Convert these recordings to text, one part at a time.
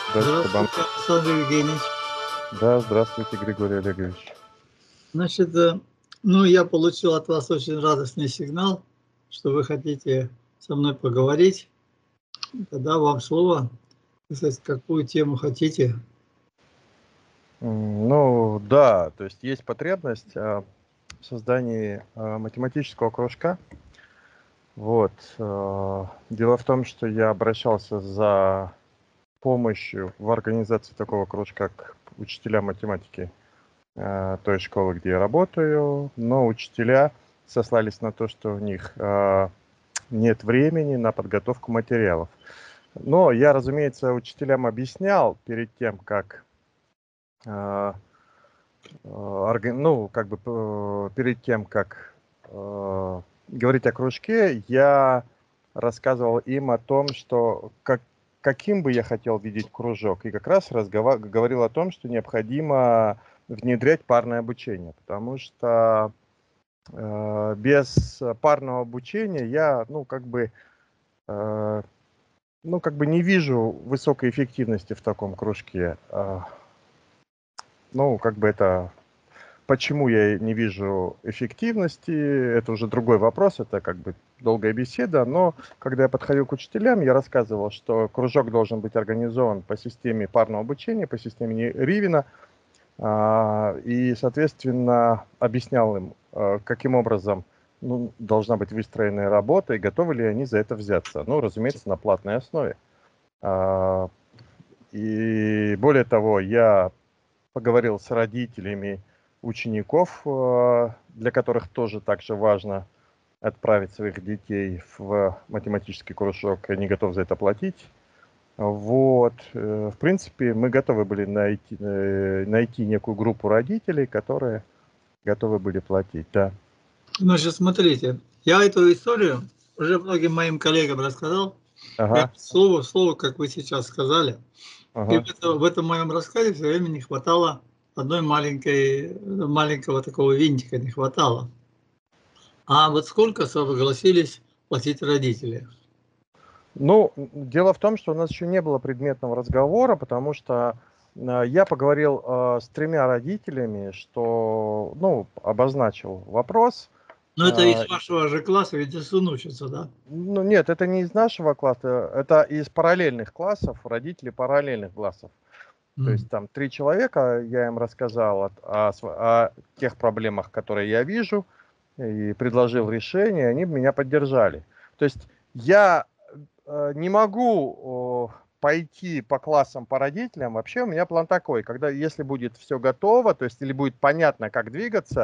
Здравствуйте, Здравствуйте, Александр Евгеньевич. Да, здравствуйте, Григорий Олегович. Значит, я получил от вас очень радостный сигнал, что вы хотите со мной поговорить. Тогда вам слово, сказать, какую тему хотите. Ну, да, то есть есть потребность в создании математического кружка. Вот. Дело в том, что я обращался за помощью в организации такого кружка, как учителя математики той школы, где я работаю, но учителя сослались на то, что у них нет времени на подготовку материалов. Но я, разумеется, учителям объяснял перед тем, как перед тем, как говорить о кружке, я рассказывал им о том, что каким бы я хотел видеть кружок, и как раз говорил о том, что необходимо внедрять парное обучение, потому что без парного обучения я, не вижу высокой эффективности в таком кружке. Почему я не вижу эффективности, это уже другой вопрос, это долгая беседа, но когда я подходил к учителям, я рассказывал, что кружок должен быть организован по системе парного обучения, по системе Ривина, и, соответственно, объяснял им, каким образом должна быть выстроена работа и готовы ли они за это взяться. Ну, разумеется, на платной основе. И более того, я поговорил с родителями учеников, для которых тоже так же важно отправить своих детей в математический кружок, и они готовы за это платить. Вот. В принципе, мы готовы были найти некую группу родителей, которые готовы были платить, да. Значит, смотрите, я эту историю уже многим моим коллегам рассказал. Ага. Слово в слово, как вы сейчас сказали. Ага. И в этом моем рассказе все время не хватало одной маленького такого винтика не хватало. А вот сколько согласились платить родители? Ну, дело в том, что у нас еще не было предметного разговора, потому что я поговорил с 3 родителями, что, обозначил вопрос. Ну, это из вашего же класса, ведь сын учится, да? Ну, нет, это не из нашего класса, это из параллельных классов, родители параллельных классов. То есть там 3 человека, я им рассказал о тех проблемах, которые я вижу, и предложил решение, они меня поддержали. То есть я не могу пойти по классам по родителям. Вообще у меня план такой, если будет все готово, то есть или будет понятно, как двигаться,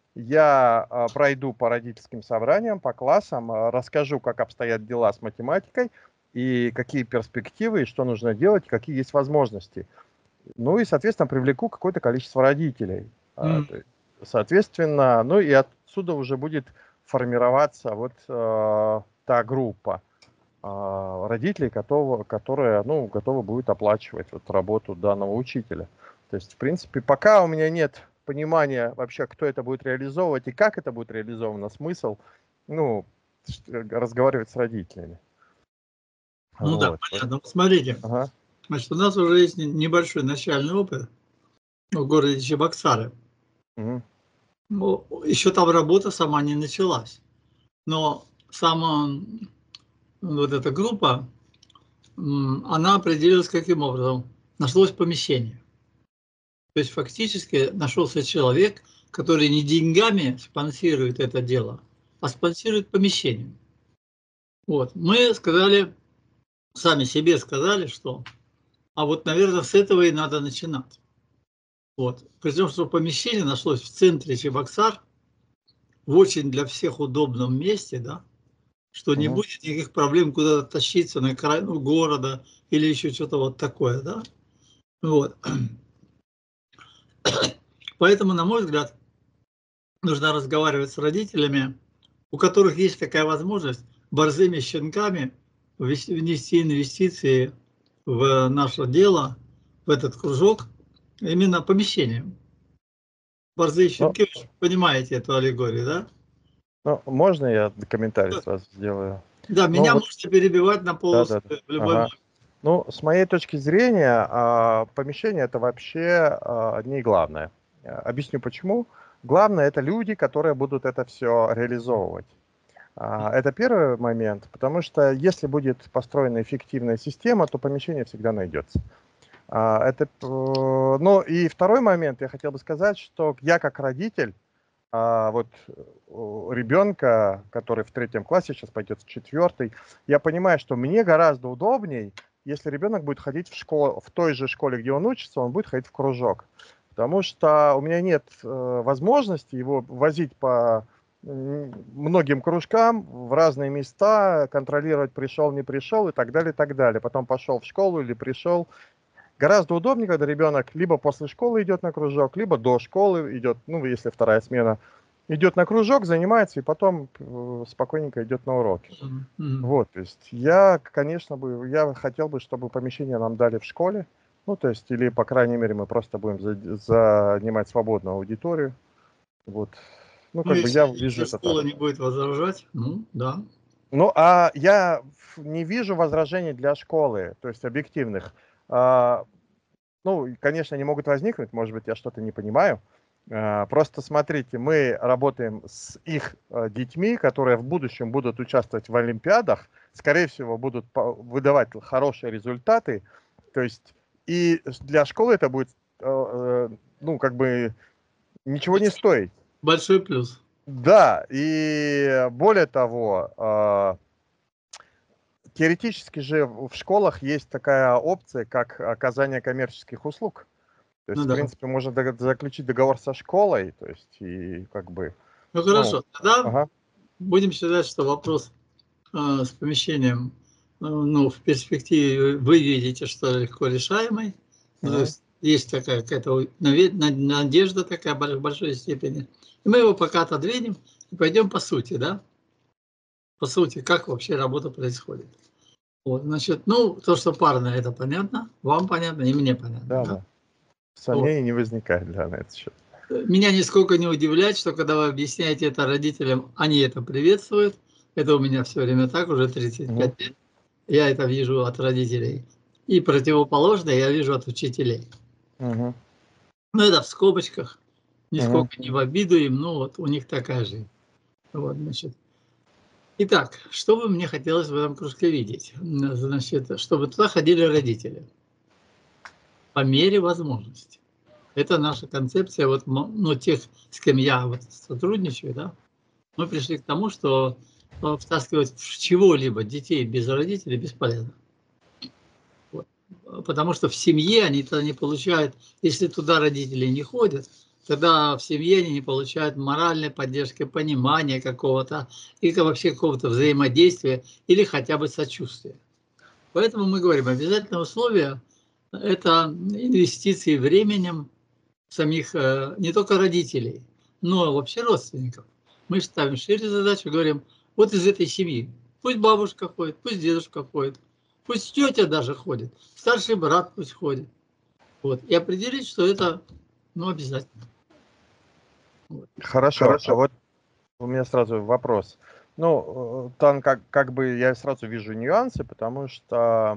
я пройду по родительским собраниям, по классам, расскажу, как обстоят дела с математикой, и какие перспективы, и что нужно делать, какие есть возможности. Ну и, соответственно, привлеку какое-то количество родителей. Соответственно, ну и отсюда уже будет формироваться вот та группа родителей, которые готовы будут оплачивать вот работу данного учителя. То есть, в принципе, пока у меня нет понимания вообще, кто это будет реализовывать и как это будет реализовано, смысл, разговаривать с родителями. Ну вот. Да, понятно. Смотрите, значит, у нас уже есть небольшой начальный опыт в городе Чебоксары. Еще там работа сама не началась, но вот эта группа, она определилась каким образом? Нашлось помещение. То есть фактически нашелся человек, который не деньгами спонсирует это дело, а спонсирует помещением. Вот. Мы сказали, сами себе сказали, что вот, наверное, с этого и надо начинать. Вот. Причем, что помещение нашлось в центре Чебоксар, в очень для всех удобном месте, да, что не будет никаких проблем куда-то тащиться на окраину города или еще что-то вот такое, да. Вот. Поэтому, на мой взгляд, нужно разговаривать с родителями, у которых есть такая возможность борзыми щенками внести инвестиции в наше дело, в этот кружок, именно помещением. Борзые щенки, вы понимаете эту аллегорию, да? Ну, можно я комментарий сразу сделаю? Да, меня можете перебивать на полусловие в любой момент. Ну, с моей точки зрения, помещение это вообще не главное. Объясню почему. Главное это люди, которые будут это все реализовывать. Это первый момент, потому что если будет построена эффективная система, то помещение всегда найдется. Ну и второй момент, я хотел бы сказать, что я как родитель, вот ребенка, который в 3 классе, сейчас пойдет в 4, я понимаю, что мне гораздо удобней, если ребенок будет ходить в школу, в той же школе, где он учится, он будет ходить в кружок. Потому что у меня нет возможности его возить по многим кружкам в разные места, контролировать, пришел, не пришел и так далее, и так далее. Потом пошел в школу или пришел. Гораздо удобнее, когда ребенок либо после школы идет на кружок, либо до школы идет, ну, если 2-я смена, идет на кружок, занимается и потом спокойненько идет на уроки. Вот, то есть я, конечно, я хотел бы, чтобы помещение нам дали в школе, ну, то есть, или, по крайней мере, мы просто будем занимать свободную аудиторию. Вот. Ну, как бы я вижу это так. Школа не будет возражать, ну, да. Ну, я не вижу возражений для школы, то есть объективных. Ну, конечно, они могут возникнуть, может быть, я что-то не понимаю. Просто смотрите, мы работаем с их детьми, которые в будущем будут участвовать в олимпиадах, скорее всего, будут выдавать хорошие результаты. То есть и для школы это будет, ну, как бы ничего не стоить. Большой плюс. Да, и более того, теоретически же в школах есть такая опция, как оказание коммерческих услуг. То есть, Ну в да. принципе, можно заключить договор со школой, то есть, и как бы... Ну хорошо, тогда Ага. будем считать, что вопрос с помещением, ну, в перспективе вы видите, что легко решаемый. Ну, то есть такая какая-то надежда такая в большой степени. И мы его пока отодвинем и пойдем по сути, да? По сути, как вообще работа происходит. Вот, значит, ну, то, что парное, это понятно, вам понятно и мне понятно. Да, Да? да. Сомнений не возникает, да, на этот счет. Меня нисколько не удивляет, что когда вы объясняете это родителям, они это приветствуют. Это у меня все время так, уже 35 лет. Я это вижу от родителей. И противоположное я вижу от учителей. Ну, это в скобочках. Нисколько не в обиду им, но вот у них такая жизнь. Вот, значит. Итак, что бы мне хотелось в этом кружке видеть? Значит, чтобы туда ходили родители. По мере возможности. Это наша концепция, вот, ну, тех, с кем я вот сотрудничаю, да, мы пришли к тому, что втаскивать в чего-либо детей без родителей бесполезно. Вот. Потому что в семье они тогда не получают, если туда родители не ходят, тогда в семье они не получают моральной поддержки, понимания какого-то, или вообще какого-то взаимодействия, или хотя бы сочувствия. Поэтому мы говорим, обязательное условие – это инвестиции временем самих, не только родителей, но вообще родственников. Мы ставим шире задачу, говорим, вот из этой семьи, пусть бабушка ходит, пусть дедушка ходит, пусть тетя даже ходит, старший брат пусть ходит. Вот. И определить, что это, ну, обязательно. Вот. Хорошо. А вот у меня сразу вопрос. Ну, там как бы я сразу вижу нюансы, потому что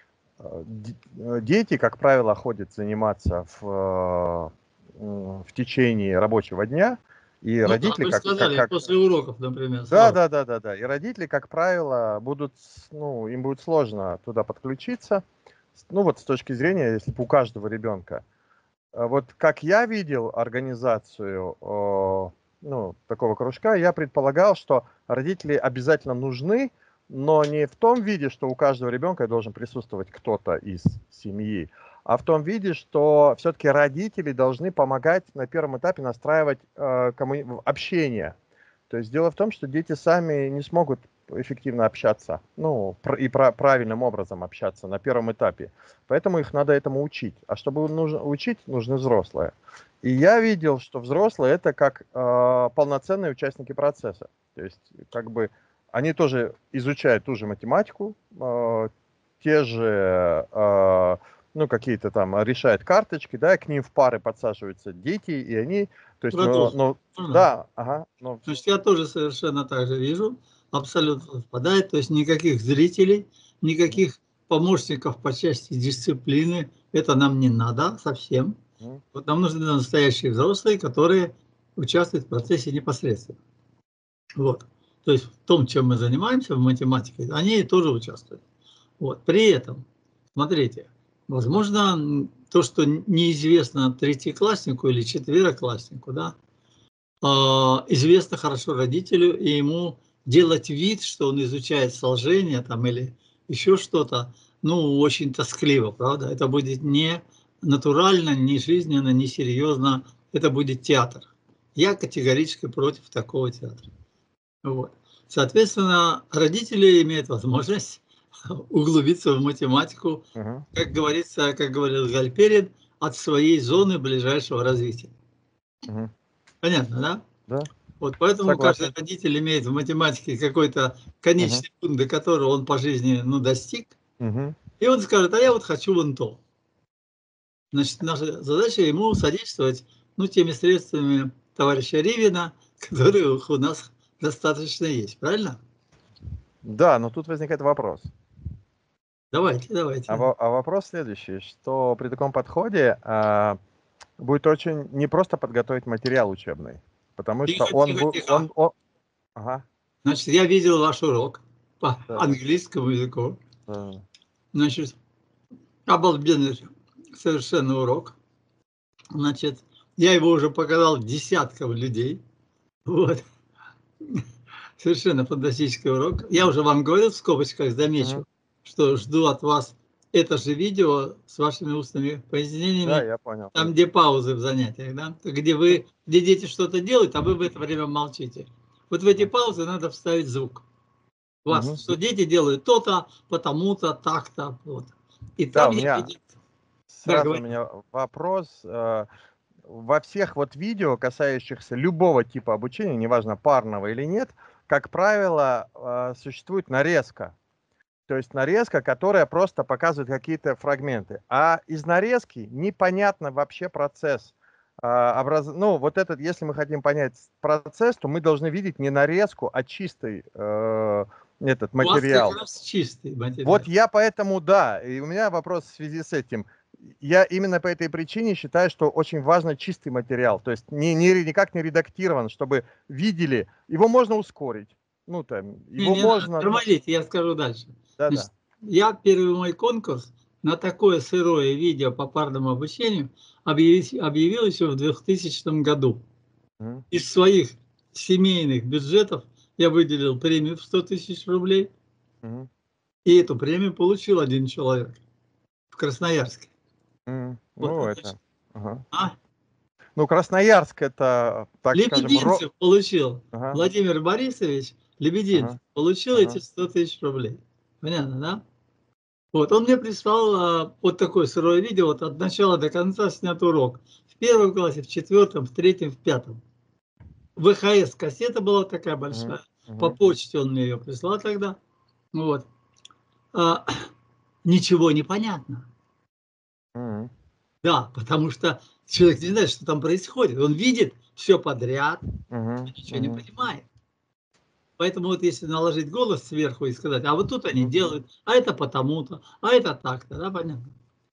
дети, как правило, ходят заниматься в течение рабочего дня, и Ну да, родители вы же сказали, после уроков, например. Да. И родители, как правило, ну, им будет сложно туда подключиться. Ну, вот с точки зрения, если бы у каждого ребенка. Вот как я видел организацию, ну, такого кружка, я предполагал, что родители обязательно нужны, но не в том виде, что у каждого ребенка должен присутствовать кто-то из семьи, а в том виде, что все-таки родители должны помогать на первом этапе настраивать общение. То есть дело в том, что дети сами не смогут эффективно общаться, ну, и правильным образом общаться на первом этапе. Поэтому их надо этому учить. А чтобы учить, нужны взрослые. И я видел, что взрослые это как полноценные участники процесса. То есть, как бы, они тоже изучают ту же математику, те же, ну, какие-то там решают карточки, да, к ним в пары подсаживаются дети, и они, то есть, да, ага. Значит, я тоже совершенно так же вижу, абсолютно совпадает, то есть никаких зрителей, никаких помощников по части дисциплины. Это нам не надо совсем. Вот нам нужны настоящие взрослые, которые участвуют в процессе непосредственно. Вот. То есть в том, чем мы занимаемся в математике, они тоже участвуют. Вот. При этом, смотрите, возможно, то, что неизвестно третьекласснику или четверокласснику, да, известно хорошо родителю, и ему делать вид, что он изучает сложение там, или еще что-то, ну, очень тоскливо, правда? Это будет не натурально, не жизненно, не серьезно, это будет театр. Я категорически против такого театра. Вот. Соответственно, родители имеют возможность углубиться в математику, как говорится, как говорил Гальперин, от своей зоны ближайшего развития. Понятно, да? Да. Вот поэтому Согласен. каждый родитель имеет в математике какой-то конечный пункт, до которого он по жизни достиг, и он скажет, а я вот хочу вон то. Значит, наша задача ему содействовать теми средствами товарища Ривина, которые у нас достаточно есть, правильно? Да, но тут возникает вопрос. Давайте. А вопрос следующий, что при таком подходе будет очень непросто подготовить материал учебный, потому что он... Ага. Значит, я видел ваш урок по английскому языку. Да. Значит, обалденный совершенно урок. Значит, я его уже показал десяткам людей. Вот. Совершенно фантастический урок. Я уже вам говорил в скобочках, замечу, что жду от вас это же видео с вашими устными пояснениями. Да, я понял. Там, где паузы в занятиях, да? Где дети что-то делают, а вы в это время молчите. Вот в эти паузы надо вставить звук. У вас, что дети делают то-то, потому-то, так-то. Вот. И там у меня у меня вопрос. Во всех вот видео, касающихся любого типа обучения, неважно, парного или нет, как правило, существует нарезка. То есть нарезка, которая просто показывает какие-то фрагменты. А из нарезки непонятно вообще процесс. Ну, вот этот, если мы хотим понять процесс, то мы должны видеть не нарезку, а чистый этот материал. У вас как раз чистый материал. Вот я поэтому, да, и у меня вопрос в связи с этим. Я именно по этой причине считаю, что очень важно чистый материал. То есть никак не редактирован, чтобы видели. Его можно ускорить. Ну, там, его можно... Тормозите, я скажу дальше. Да. Я первый мой конкурс на такое сырое видео по парному обучению объявил еще в 2000 году. Из своих семейных бюджетов я выделил премию в 100 тысяч рублей. И эту премию получил один человек в Красноярске. Ну, Красноярск это, так Лебединцев скажем... получил. Владимир Борисович Лебединцев получил эти 100 тысяч рублей. Понятно, да? Вот, он мне прислал вот такое сырое видео, вот от начала до конца снят урок. В первом классе, в четвертом, в третьем, в пятом. ВХС-кассета была такая большая. По почте он мне ее прислал тогда. Вот. Ничего не понятно. Да, потому что человек не знает, что там происходит. Он видит все подряд, ничего не понимает. Поэтому вот если наложить голос сверху и сказать, а вот тут они делают, а это потому-то, а это так-то, да, понятно?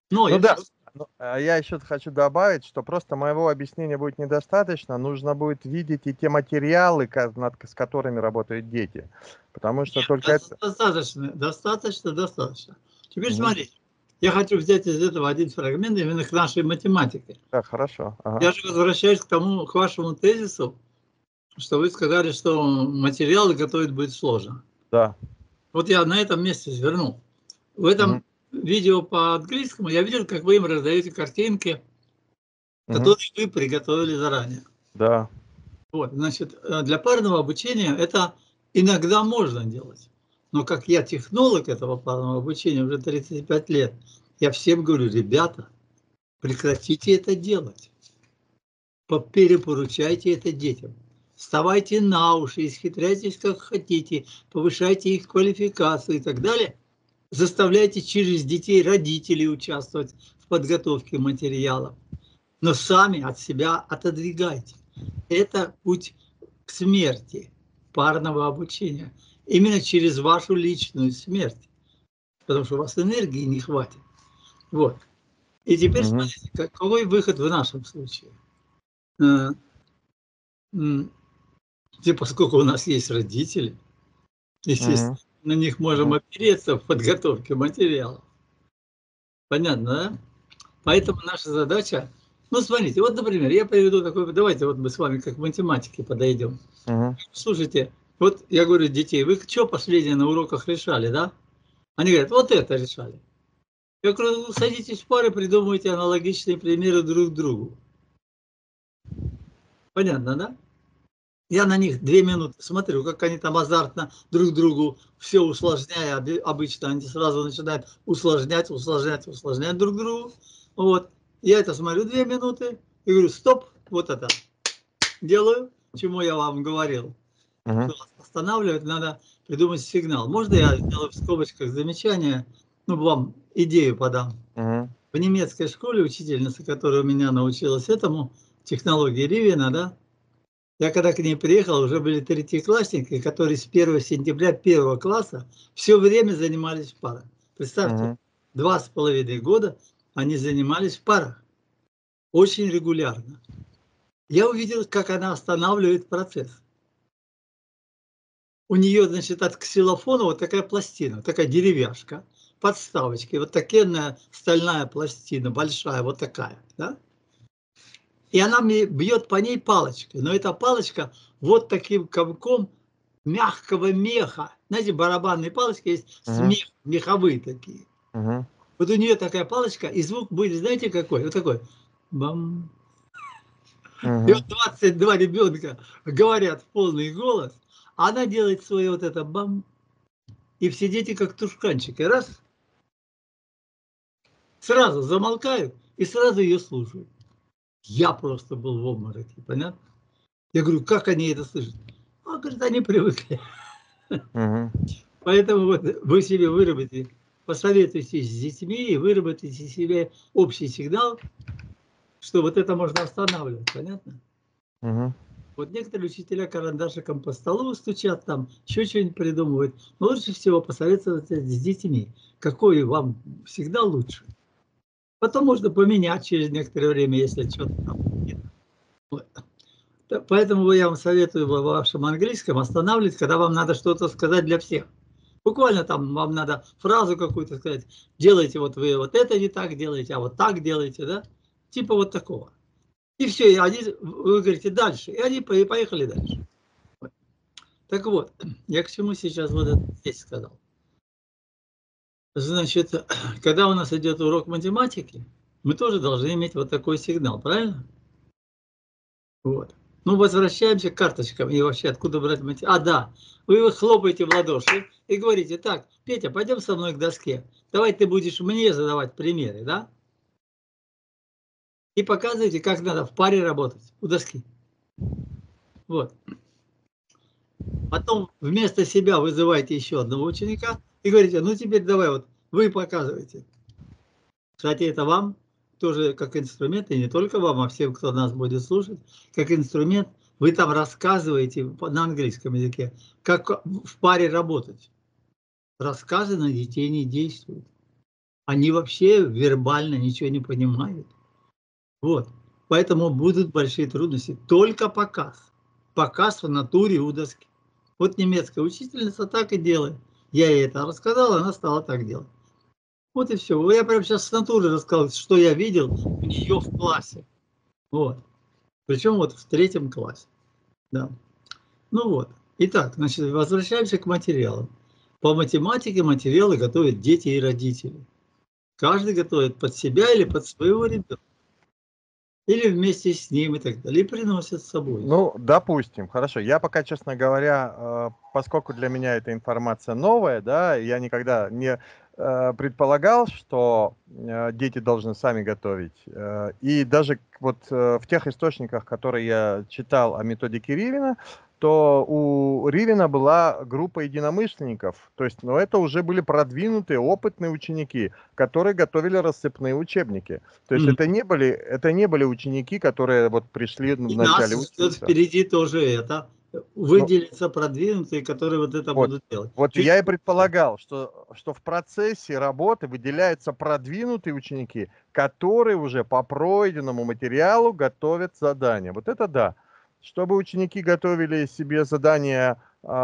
Я еще хочу добавить, что просто моего объяснения будет недостаточно. Нужно будет видеть и те материалы, с которыми работают дети. Потому что только это... Достаточно. Теперь смотрите. Я хочу взять из этого один фрагмент именно к нашей математике. Да, хорошо. Я же возвращаюсь к вашему тезису, что вы сказали, что материалы готовить будет сложно. Да. Вот я на этом месте свернул. В этом видео по английскому я видел, как вы им раздаете картинки, которые вы приготовили заранее. Да. Вот, значит, для парного обучения это иногда можно делать. Но как я технолог этого парного обучения уже 35 лет, я всем говорю, ребята, прекратите это делать. Перепоручайте это детям. Вставайте на уши, исхитряйтесь как хотите, повышайте их квалификацию и так далее. Заставляйте через детей родителей участвовать в подготовке материалов. Но сами от себя отодвигайте. Это путь к смерти парного обучения. Именно через вашу личную смерть. потому что у вас энергии не хватит. Вот. И теперь смотрите, какой выход в нашем случае. Поскольку у нас есть родители, естественно, на них можем опереться в подготовке материалов. Понятно, да? Поэтому наша задача... Ну, смотрите, вот, например, я приведу такой... Давайте вот мы с вами как к математике подойдем. Слушайте, вот я говорю детей, вы что последнее на уроках решали, да? Они говорят, вот это решали. Я говорю, ну, садитесь в пары, придумывайте аналогичные примеры друг другу. Понятно, да? Я на них 2 минуты смотрю, как они там азартно друг другу все усложняя. Обычно они сразу начинают усложнять друг другу. Вот. Я это смотрю 2 минуты и говорю, стоп, вот это делаю, чему я вам говорил. Останавливать надо придумать сигнал. Можно я сделаю в скобочках замечание, ну, вам идею подам. В немецкой школе учительница, которая меня научилась этому, технологии Ривина, да, я когда к ней приехал, уже были третьеклассники, которые с 1 сентября 1 класса все время занимались в парах. Представьте, 2,5 года они занимались в парах. Очень регулярно. Я увидел, как она останавливает процесс. У нее, значит, от ксилофона вот такая пластина, такая деревяшка, подставочки, вот такая стальная пластина, большая, вот такая, да? И она мне бьет по ней палочкой. Но эта палочка вот таким комком мягкого меха. Знаете, барабанные палочки есть меховые такие. Вот у нее такая палочка, и звук будет, знаете, какой? Вот такой. Бам. И вот 22 ребенка говорят в полный голос, а она делает свое вот это бам. И все дети как тушканчики. Раз. Сразу замолкают и сразу ее слушают. Я просто был в обмороке, понятно? Я говорю, как они это слышат? А, говорит, они привыкли. Поэтому вот вы себе выработаете, посоветуйтесь с детьми и выработайте себе общий сигнал, что вот это можно останавливать, понятно? Вот некоторые учителя карандашиком по столу стучат, там еще что-нибудь придумывают. Но лучше всего посоветоваться с детьми, какой вам сигнал лучше. Потом можно поменять через некоторое время, если что-то там нет. Вот. Поэтому я вам советую в вашем английском останавливать, когда вам надо что-то сказать для всех. Буквально там вам надо фразу какую-то сказать. Делайте вот вы вот это не так делаете, а вот так делаете, да? Типа вот такого. И все, и они, вы говорите дальше, и они поехали дальше. Так вот, я к чему сейчас вот это здесь сказал. Значит, когда у нас идет урок математики, мы тоже должны иметь вот такой сигнал, правильно? Вот. Ну, возвращаемся к карточкам. И вообще, откуда брать математику? А, да. Вы хлопаете в ладоши и говорите, так, Петя, пойдем со мной к доске. Давай ты будешь мне задавать примеры, да? И показываете, как надо в паре работать у доски. Вот. Потом вместо себя вызываете еще одного ученика и говорите, ну, теперь давай вот, вы показываете. Кстати, это вам тоже как инструмент, и не только вам, а всем, кто нас будет слушать, как инструмент, вы там рассказываете на английском языке, как в паре работать. Рассказы на детей не действуют. Они вообще вербально ничего не понимают. Вот. Поэтому будут большие трудности. Только показ. Показ в натуре у доски. Вот немецкая учительница так и делает. Я ей это рассказал, она стала так делать. Вот и все. Я прямо сейчас с натуры рассказал, что я видел у нее в классе. Вот. Причем вот в 3 классе. Да. Ну вот. Итак, значит, возвращаемся к материалам. По математике материалы готовят дети и родители. Каждый готовит под себя или под своего ребенка. Или вместе с ним и так далее. И приносит с собой. Ну, допустим, хорошо. Я пока, честно говоря, поскольку для меня эта информация новая, да, я никогда не предполагал, что дети должны сами готовить. И даже вот в тех источниках, которые я читал о методике Ривина, то у Ривина была группа единомышленников. То есть, ну, это уже были продвинутые, опытные ученики, которые готовили рассыпные учебники. То есть это не были ученики, которые вот пришли в начале учиться. Впереди тоже это. выделятся продвинутые, которые вот это будут делать. Вот я и предполагал, что в процессе работы выделяются продвинутые ученики, которые уже по пройденному материалу готовят задания. Вот это да. Чтобы ученики готовили себе задания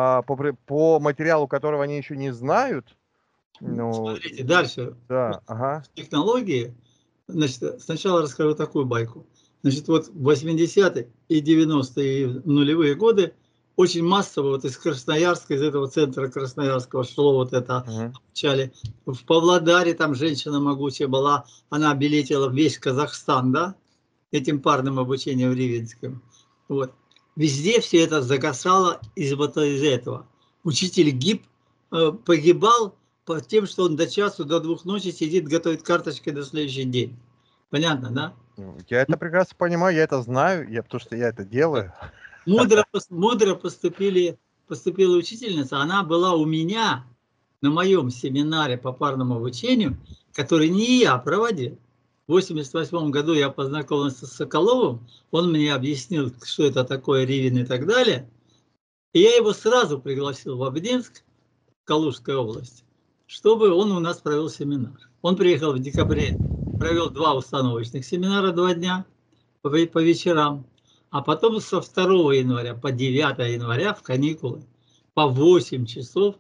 по материалу, которого они еще не знают. Ну, смотрите, дальше. Да, ага. Технологии. Значит, сначала расскажу такую байку. Значит, вот в 80-е и 90-е и нулевые годы очень массово вот из Красноярска, из этого центра Красноярского шло вот это обучали. В Павлодаре там женщина могучая была, она билетила весь Казахстан, да, этим парным обучением в Ривенском. Вот. Везде все это загасало из этого. Учитель ГИП погибал по тем, что он до часу, до 2 ночи сидит, готовит карточки на следующий день. Понятно, да? Я это прекрасно понимаю, я это знаю, потому что я это делаю. Мудро поступила учительница, она была у меня на моем семинаре по парному обучению, который не я проводил. В 1988 году я познакомился с Соколовым, он мне объяснил, что это такое Ривен и так далее. И я его сразу пригласил в Обнинск, Калужская область, чтобы он у нас провел семинар. Он приехал в декабре, провел 2 установочных семинара 2 дня по вечерам. А потом со 2 января по 9 января в каникулы по 8 часов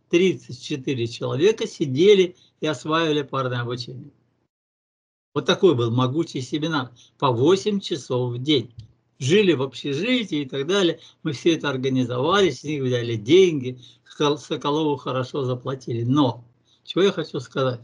34 человека сидели и осваивали парное обучение. Вот такой был могучий семинар. По 8 часов в день. Жили в общежитии и так далее. Мы все это организовали, с них взяли деньги. Соколову хорошо заплатили. Но, чего я хочу сказать.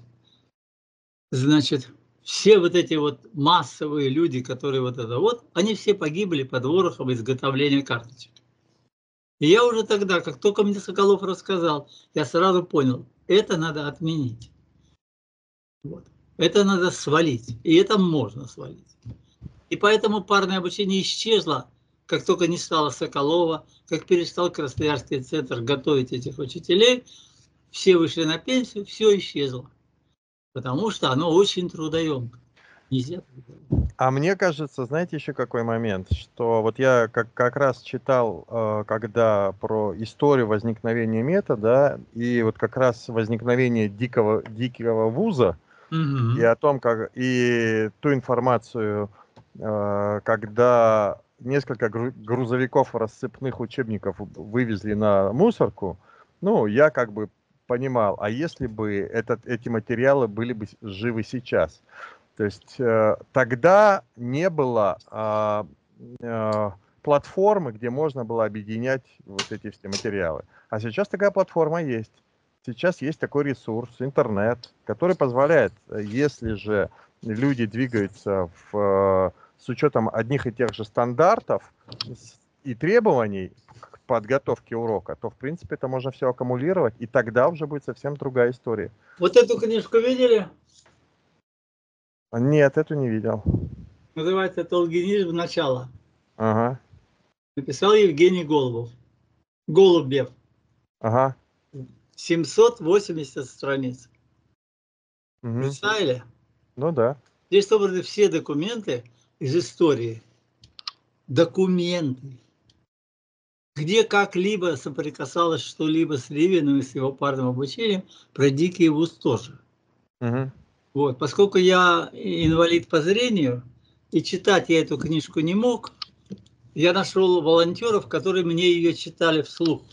Значит, все вот эти вот массовые люди, которые вот это вот, они все погибли под ворохом изготовления карточек. И я уже тогда, как только мне Соколов рассказал, я сразу понял, это надо отменить. Вот. Это надо свалить. И это можно свалить. И поэтому парное обучение исчезло, как только не стало Соколова, как перестал Красноярский центр готовить этих учителей, все вышли на пенсию, все исчезло. Потому что оно очень трудоемко. Нельзя. А мне кажется, знаете еще какой момент, что вот я как раз читал, когда про историю возникновения метода, и вот как раз возникновение дикого вуза, и о том, и ту информацию, когда несколько грузовиков рассыпных учебников вывезли на мусорку, ну, я как бы понимал, а если бы эти материалы были бы живы сейчас? То есть тогда не было платформы, где можно было объединять вот эти все материалы. А сейчас такая платформа есть. Сейчас есть такой ресурс, интернет, который позволяет, если же люди двигаются с учетом одних и тех же стандартов и требований к подготовке урока, то, в принципе, это можно все аккумулировать, и тогда уже будет совсем другая история. Вот эту книжку видели? Нет, эту не видел. Называется «Толгинизм. Начало». Ага. Написал Евгений Голубев. Ага. 780 страниц. Угу. Представили? Ну да. Здесь собраны все документы из истории. Документы. Где как-либо соприкасалось что-либо с Ривеном и с его парным обучением, про дикий вуз тоже. Угу. Вот. Поскольку я инвалид по зрению, и читать я эту книжку не мог, я нашел волонтеров, которые мне ее читали вслух.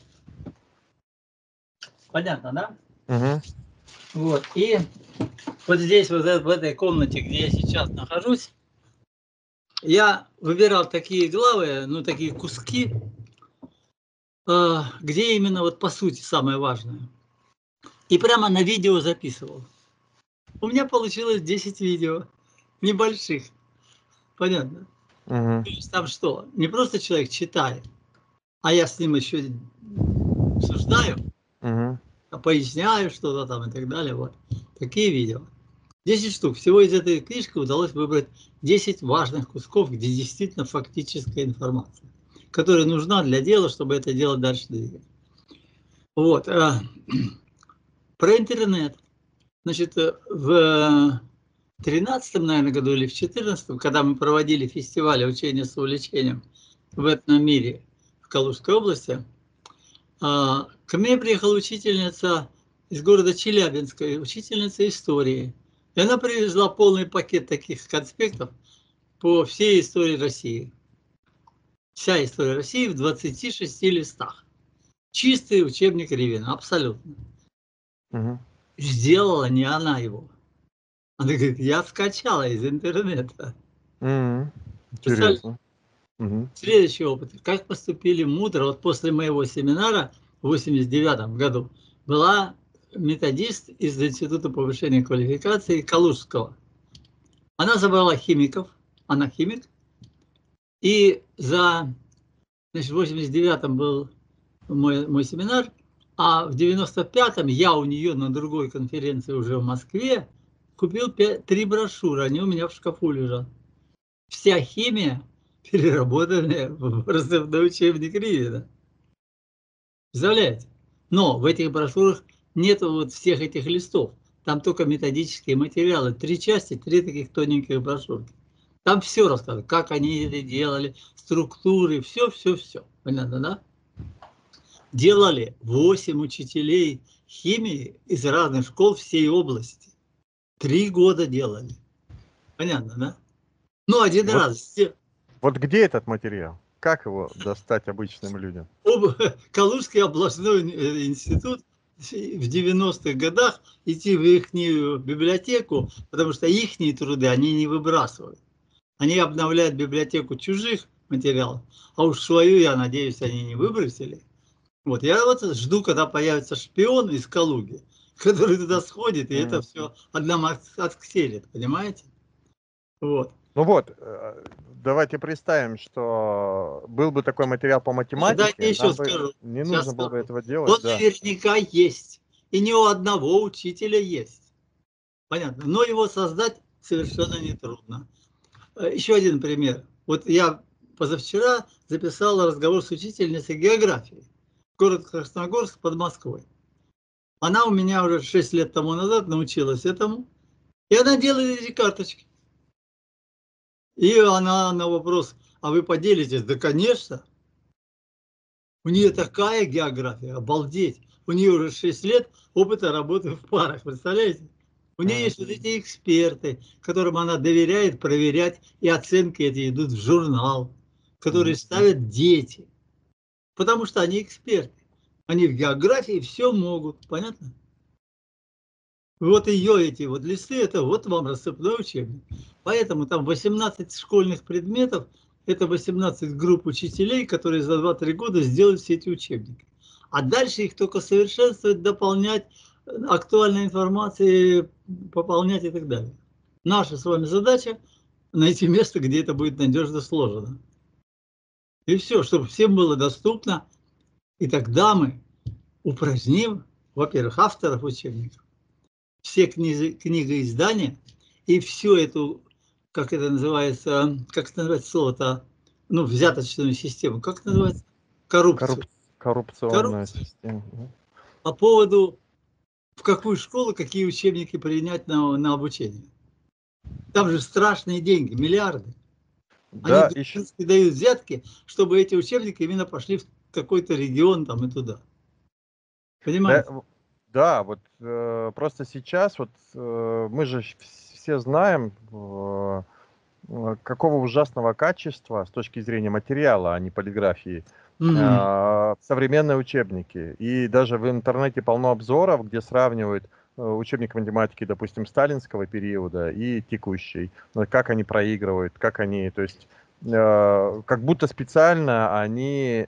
Понятно, да? Угу. Вот. И вот здесь, вот в этой комнате, где я сейчас нахожусь, я выбирал такие главы, ну, такие куски, где именно вот по сути самое важное. И прямо на видео записывал. У меня получилось 10 видео, небольших. Понятно? Угу. То есть там что? Не просто человек читает, а я с ним еще обсуждаю, поясняю что-то там и так далее. Вот. Такие видео. 10 штук. Всего из этой книжки удалось выбрать 10 важных кусков, где действительно фактическая информация, которая нужна для дела, чтобы это дело дальше двигать. Вот. Про интернет. Значит, в 13-м, наверное, году или в 14-м, когда мы проводили фестиваль учения с увлечением в этом мире, Калужской области, ко мне приехала учительница из города Челябинска, учительница истории. И она привезла полный пакет таких конспектов по всей истории России. Вся история России в 26 листах. Чистый учебник Ревина, абсолютно. Угу. Сделала не она его. Она говорит, я скачала из интернета. Интересно. Следующий опыт. Как поступили мудро. Вот после моего семинара в 1989 году была методист из Института повышения квалификации Калужского. Она забрала химиков, она химик, и за, значит, в 89-м был мой семинар, а в 95-м я у нее на другой конференции уже в Москве купил 3 брошюры, они у меня в шкафу лежат. Вся химия переработанная в раздавной учебник Ревина. Представляете? Но в этих брошюрах нет вот всех этих листов. Там только методические материалы. 3 части, 3 таких тоненьких брошюрки. Там все рассказано, как они это делали, структуры, все. Понятно, да? Делали 8 учителей химии из разных школ всей области. 3 года делали. Понятно, да? Ну, один вот, раз. Вот где этот материал? Как его достать обычным людям? Калужский областной институт в 90-х годах идти в их библиотеку, потому что их труды они не выбрасывают. Они обновляют библиотеку чужих материалов, а уж свою, я надеюсь, они не выбросили. Вот я вот жду, когда появится шпион из Калуги, который туда сходит, и это все одному откселит, понимаете? Вот. Ну вот, давайте представим, что был бы такой материал по математике, да, еще скажу. Не нужно было бы этого делать. Он наверняка есть, и не у одного учителя есть. Понятно, но его создать совершенно нетрудно. Еще один пример. Вот я позавчера записал разговор с учительницей географии. Город Красногорск под Москвой. Она у меня уже 6 лет тому назад научилась этому. И она делает эти карточки. И она на вопрос, а вы поделитесь? Да, конечно. У нее такая география, обалдеть. У нее уже 6 лет опыта работы в парах, представляете? У нее есть вот эти эксперты, которым она доверяет проверять, и оценки эти идут в журнал, которые ставят дети. Потому что они эксперты. Они в географии все могут, понятно? Вот ее эти вот листы, это вот вам рассыпной учебник. Поэтому там 18 школьных предметов, это 18 групп учителей, которые за 2-3 года сделают все эти учебники. А дальше их только совершенствовать, дополнять, актуальной информацией пополнять и так далее. Наша с вами задача найти место, где это будет надежно сложено. И все, чтобы всем было доступно. И тогда мы упраздним, во-первых, авторов учебников, все книгоиздания и всю эту, как это называется слово-то, ну, взяточную систему, как это называется? Коррупцию. Коррупционная система. По поводу, в какую школу, какие учебники принять на обучение. Там же страшные деньги, миллиарды. Да, они дают взятки, чтобы эти учебники именно пошли в какой-то регион там и туда. Понимаете? Да, вот просто сейчас вот мы же все знаем, какого ужасного качества с точки зрения материала, а не полиграфии, современные учебники. И даже в интернете полно обзоров, где сравнивают учебник математики, допустим, сталинского периода и текущий. Как они проигрывают, как они, то есть, как будто специально они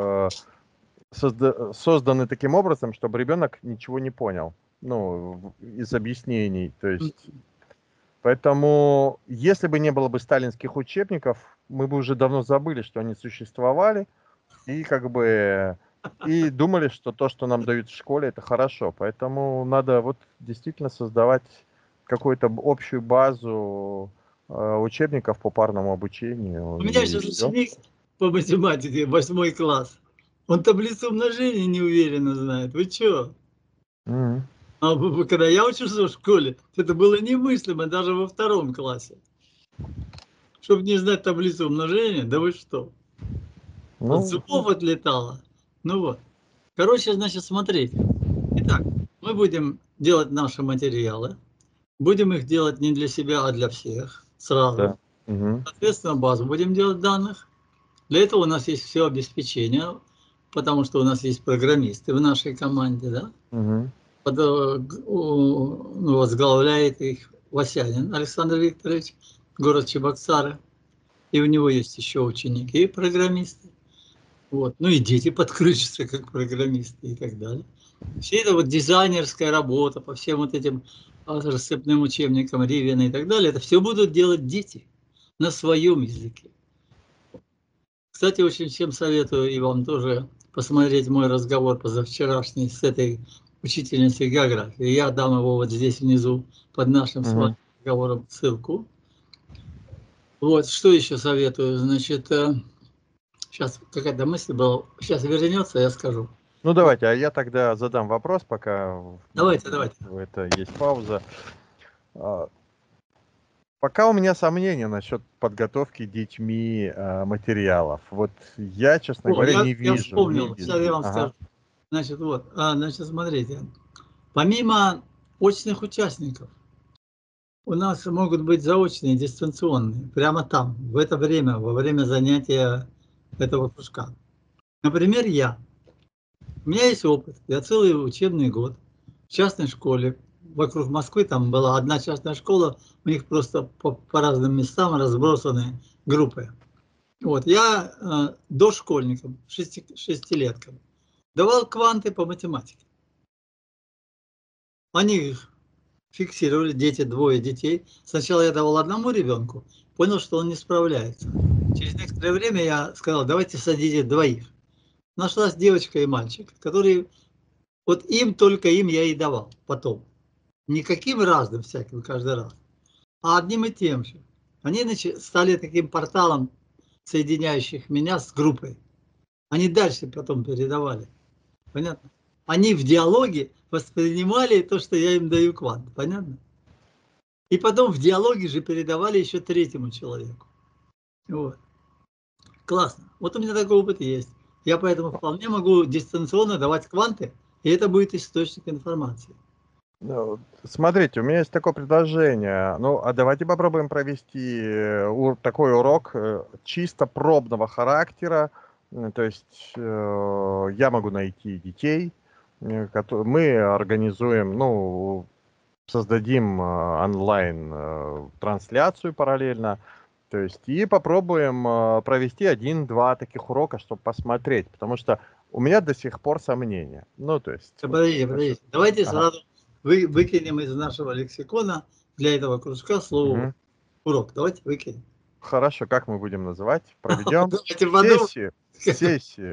созданы таким образом, чтобы ребенок ничего не понял, ну, из объяснений, то есть, поэтому, если бы не было бы сталинских учебников, мы бы уже давно забыли, что они существовали, и как бы, и думали, что то, что нам дают в школе, это хорошо, поэтому надо вот действительно создавать какую-то общую базу учебников по парному обучению. У меня сейчас ученик по математике, 8 класс. Он таблицу умножения неуверенно знает. Вы чё? А когда я учился в школе, это было немыслимо даже во 2 классе. Чтобы не знать таблицу умножения, да вы что? Ну, от зубов отлетало. Ну вот. Короче, значит, смотрите. Итак, мы будем делать наши материалы. Будем их делать не для себя, а для всех сразу. да. Мгм. Соответственно, базу будем делать данных. Для этого у нас есть все обеспечение, потому что у нас есть программисты в нашей команде, да? Мгм. Возглавляет их Васянин Александр Викторович, город Чебоксары. И у него есть еще ученики, программисты. Вот. Ну и дети подключатся как программисты и так далее. Все это вот дизайнерская работа по всем вот этим рассыпным учебникам, Ривина и так далее, это все будут делать дети на своем языке. Кстати, очень всем советую и вам тоже посмотреть мой разговор позавчерашний с этой учительницей географии. Я дам его вот здесь внизу под нашим с вами разговором ссылку. Вот, что еще советую? Значит, сейчас какая-то мысль была. Сейчас вернется, я скажу. Ну, давайте, а я тогда задам вопрос, пока Давайте. это есть пауза. Пока у меня сомнения насчет подготовки детьми материалов. Вот я, честно говоря, не Я вижу. вспомнил, сейчас я вам скажу. Значит, вот, значит, смотрите. Помимо очных участников, у нас могут быть заочные, дистанционные, прямо там, в это время, во время занятия этого кружка. Например, У меня есть опыт. Я целый учебный год в частной школе. Вокруг Москвы там была одна частная школа, у них просто по разным местам разбросаны группы. Вот, я дошкольникам, шестилеткам, давал кванты по математике. Они их фиксировали, двое детей. Сначала я давал одному ребенку, понял, что он не справляется. Через некоторое время я сказал, давайте садите двоих. Нашлась девочка и мальчик, которые, вот только им я и давал потом. Никаким разным всяким каждый раз, а одним и тем же. Они стали таким порталом, соединяющих меня с группой. Они дальше потом передавали. Понятно? Они в диалоге воспринимали то, что я им даю квант. Понятно? И потом в диалоге же передавали еще третьему человеку. Вот. Классно. Вот у меня такой опыт есть. Я поэтому вполне могу дистанционно давать кванты, и это будет источник информации. Ну, смотрите, у меня есть такое предложение. Ну, а давайте попробуем провести такой урок чисто пробного характера. То есть я могу найти детей, мы организуем, ну, создадим онлайн-трансляцию параллельно. То есть и попробуем провести 1-2 таких урока, чтобы посмотреть. Потому что у меня до сих пор сомнения. Ну, то есть... Подождите. Давайте сразу выкинем из нашего лексикона для этого кружка слово урок. Давайте выкинем. Хорошо, как мы будем называть? Проведем сессию.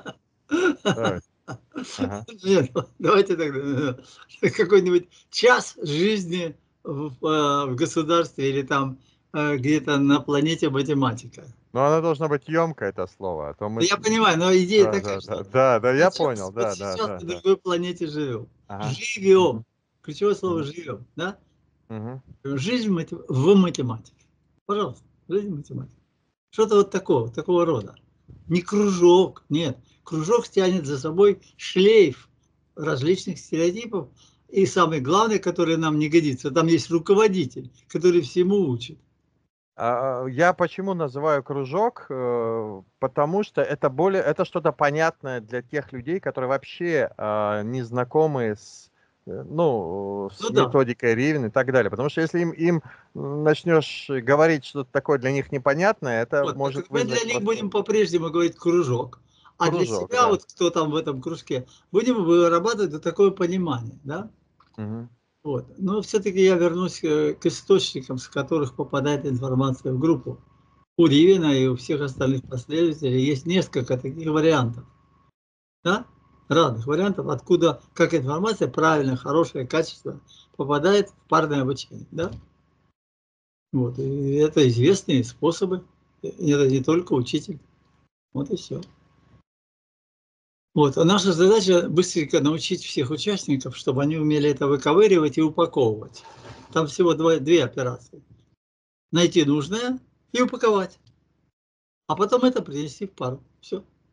Нет, давайте тогда какой-нибудь час жизни в государстве или там где-то на планете математика. Но она должна быть емкая, это слово. А то мы... Я понимаю, но идея такая, что... Да, я понял, Вот сейчас на другой планете живем. Живем. Ключевое слово живем, да? Жизнь в математике. Пожалуйста, жизнь в математике. Что-то вот такого рода. Не кружок, нет. Кружок тянет за собой шлейф различных стереотипов. И самое главное, которое нам не годится, там есть руководитель, который всему учит. Я почему называю кружок? Потому что это что-то понятное для тех людей, которые вообще не знакомы с методикой Ривен и так далее. Потому что если им начнешь говорить что-то такое для них непонятное, это может мы для них будем по-прежнему говорить кружок. А для себя, да. вот кто там в этом кружке, будем вырабатывать такое понимание, да? Вот. Но все-таки я вернусь к источникам, с которых попадает информация в группу. У Ривина и у всех остальных последователей есть несколько таких вариантов. Да? Разных вариантов, откуда, как информация правильная, хорошая, качественная попадает в парное обучение. Да? Вот. И это известные способы. Это не только учитель. Вот и все. Вот. А наша задача быстренько научить всех участников, чтобы они умели это выковыривать и упаковывать. Там всего две операции. Найти нужное и упаковать. А потом это принести в пару. Все.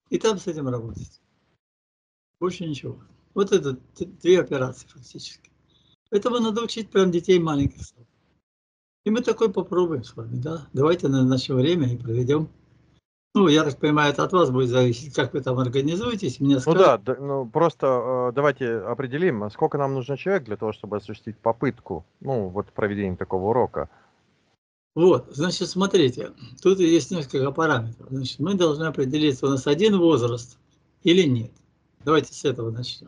И там с этим работать. Больше ничего. Вот это 2 операции фактически. Поэтому надо учить прям детей маленьких. И мы такой попробуем с вами, да. Давайте на наше время и проведем. Ну, я так понимаю, это от вас будет зависеть, как вы там организуетесь, мне Ну скажете. да, ну просто давайте определим, сколько нам нужен человек для того, чтобы осуществить попытку, ну, вот проведения такого урока. Вот, значит, смотрите, тут есть несколько параметров. Значит, мы должны определиться, у нас один возраст или нет. Давайте с этого начнем.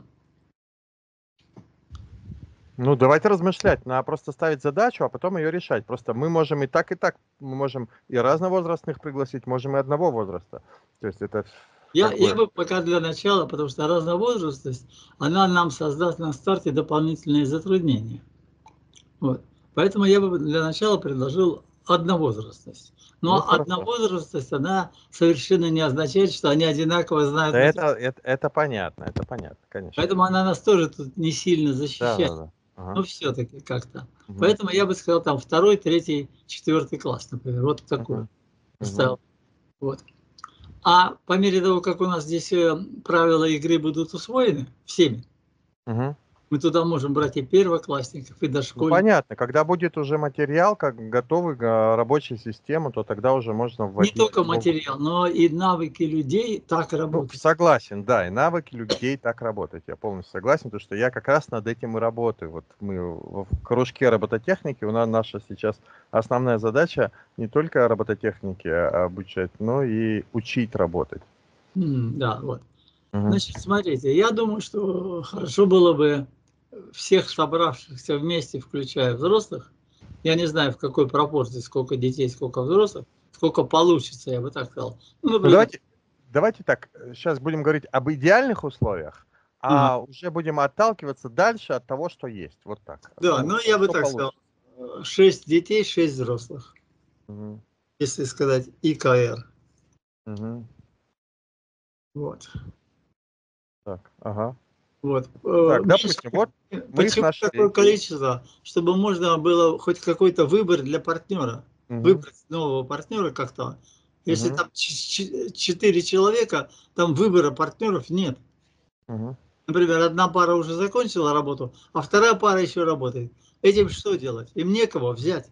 Ну, давайте размышлять, надо просто ставить задачу, а потом ее решать. Просто мы можем и так, мы можем и разновозрастных пригласить, можем и одного возраста. То есть это Я бы пока для начала, потому что разновозрастность, она нам создаст на старте дополнительные затруднения. Вот. Поэтому я бы для начала предложил одновозрастность. Ну, Но хорошо. одновозрастность, она совершенно не означает, что они одинаково знают. Да это понятно, конечно. Поэтому она нас тоже тут не сильно защищает. Да. Ага. Но все-таки как-то. Угу. Поэтому я бы сказал, там 2, 3, 4 класс, например. Вот такой. Вот. А по мере того, как у нас здесь правила игры будут усвоены всеми, мы туда можем брать и первоклассников, и Ну, дошкольников. понятно, когда будет уже материал, как готовый рабочая система, то тогда уже можно вводить. Не только материал, но и навыки людей так работать. Ну, согласен, да, и навыки людей так работать. Я полностью согласен, потому что я как раз над этим и работаю. Вот мы в кружке робототехники, у нас наша сейчас основная задача не только робототехники обучать, но и учить работать. Да, вот. Значит, смотрите, я думаю, что хорошо было бы всех собравшихся вместе, включая взрослых, я не знаю, в какой пропорции, сколько детей, сколько взрослых, сколько получится, я бы так сказал. Ну, давайте так, сейчас будем говорить об идеальных условиях, а уже будем отталкиваться дальше от того, что есть. Вот так. Да, ну я бы так сказал, 6 детей, 6 взрослых. Если сказать ИКР. Вот. Так, ага. Вот. Так, допустим, вот мы их нашли. Такое количество, чтобы можно было хоть какой-то выбор для партнера. Выбрать нового партнера как-то. Если там 4 человека, там выбора партнеров нет. Например, одна пара уже закончила работу, а вторая пара еще работает. Этим что делать? Им некого взять.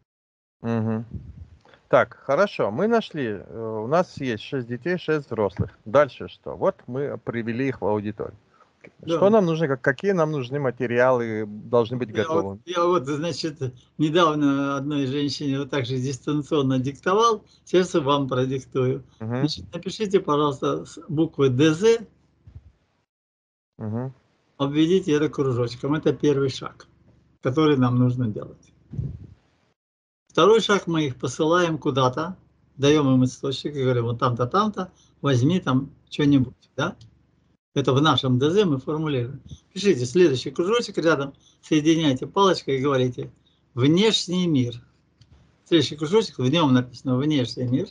Так, хорошо, мы нашли, у нас есть 6 детей, 6 взрослых. Дальше что? Вот мы привели их в аудиторию. Да. Что нам нужно, какие нам нужны материалы, должны быть готовы? Я вот, значит, недавно одной женщине вот так же дистанционно диктовал, сейчас я вам продиктую. Значит, напишите, пожалуйста, буквы ДЗ, обведите это кружочком. Это первый шаг, который нам нужно делать. Второй шаг, мы их посылаем куда-то, даем им источник и говорим, вот там-то, там-то, возьми там что-нибудь, да? Это в нашем ДЗ мы формулируем. Пишите следующий кружочек рядом, соединяйте палочкой и говорите «внешний мир». Следующий кружочек, в нем написано «внешний мир».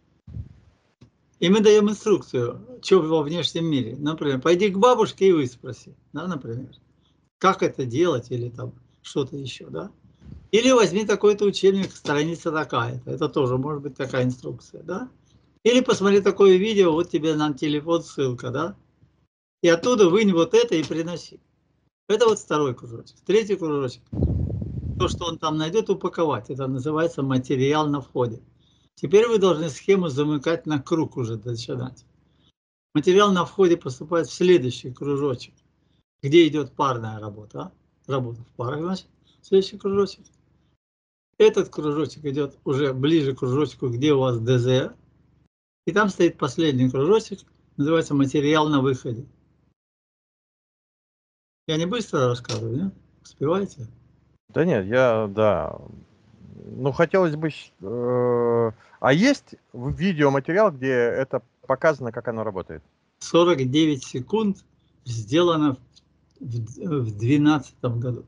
И мы даем инструкцию, что во внешнем мире. Например, пойди к бабушке и выспроси, да, например. Как это делать или там что-то еще, да? Или возьми такой-то учебник, страница такая-то. Это тоже может быть такая инструкция, да? Или посмотри такое видео, вот тебе на телефон ссылка, да? И оттуда вынь вот это и приноси. Это вот второй кружочек. Третий кружочек. То, что он там найдет, упаковать. Это называется материал на входе. Теперь вы должны схему замыкать на круг уже начинать. Материал на входе поступает в следующий кружочек, где идет парная работа. Работа в парах, значит, следующий кружочек. Этот кружочек идет уже ближе к кружочку, где у вас ДЗ. И там стоит последний кружочек, называется материал на выходе. Я не быстро рассказываю, нет? Успеваете? Да нет, да. Ну, хотелось бы... А есть видеоматериал, где это показано, как оно работает? 49 секунд сделано в 2012 году.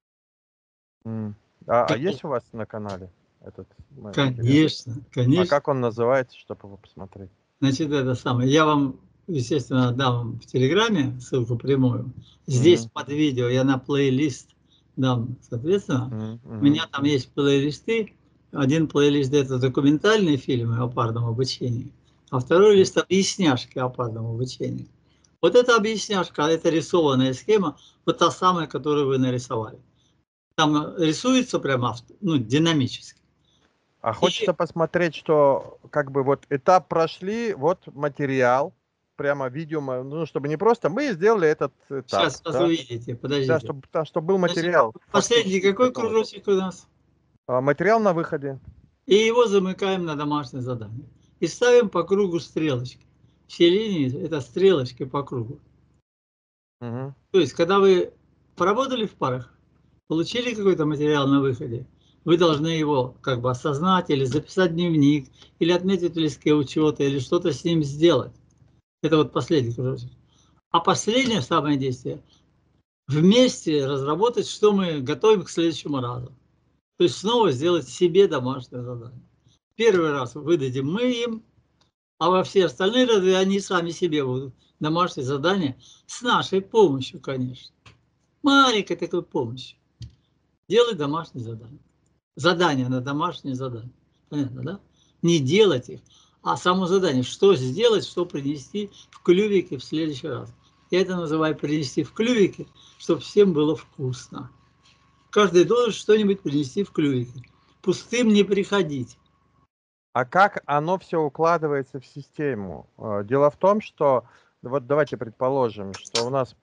А есть у вас на канале этот Конечно, конечно. А как он называется, чтобы его посмотреть? Значит, это самое. Я вам, естественно, дам в Телеграме ссылку прямую. Здесь под видео я на плейлист дам, соответственно. У меня там есть плейлисты. Один плейлист — это документальные фильмы о парном обучении, а второй лист объясняшки о парном обучении. Вот эта объясняшка, это рисованная схема, вот та самая, которую вы нарисовали. Там рисуется прямо динамически. А хочется посмотреть, что как бы вот этап прошли, вот материал, прямо видео, ну, чтобы не просто мы сделали этот этап. Сейчас вы увидите, подождите. Да, чтобы был материал. Значит, последний какой кружочек у нас? Материал на выходе. И его замыкаем на домашнее задание. И ставим по кругу стрелочки. Все линии – это стрелочки по кругу. Угу. То есть, когда вы поработали в парах, получили какой-то материал на выходе, вы должны его как бы осознать или записать в дневник, или отметить в листке учета, или что-то с ним сделать. Это вот последний кружочек. А последнее самое действие – вместе разработать, что мы готовим к следующему разу. То есть снова сделать себе домашнее задание. Первый раз выдадим мы им, а во все остальные разы они сами себе будут домашнее задание с нашей помощью, конечно. Маленькой такой помощью. Делать домашнее задание. Задание на домашнее задание. Понятно, да? Не делать их, а само задание. Что сделать, что принести в клювике в следующий раз. Я это называю принести в клювике, чтобы всем было вкусно. Каждый должен что-нибудь принести в клювике. Пустым не приходить. А как оно все укладывается в систему? Дело в том, что, вот давайте предположим, что у нас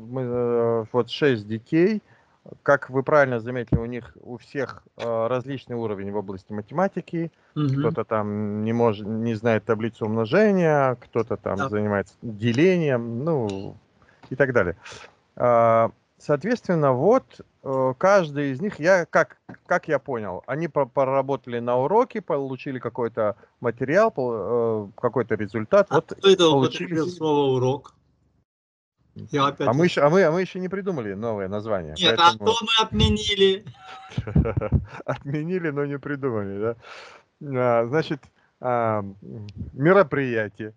вот 6 детей, как вы правильно заметили, у них у всех различный уровень в области математики. Кто-то там не знает таблицу умножения, кто-то там занимается делением, ну и так далее. Соответственно, вот каждый из них, как я понял, они поработали на уроке, получили какой-то материал, какой-то результат. А вот кто это употребил слово «урок»? А мы еще не придумали новое название. Нет, поэтому... а то мы отменили. Отменили, но не придумали, да? Значит, мероприятие.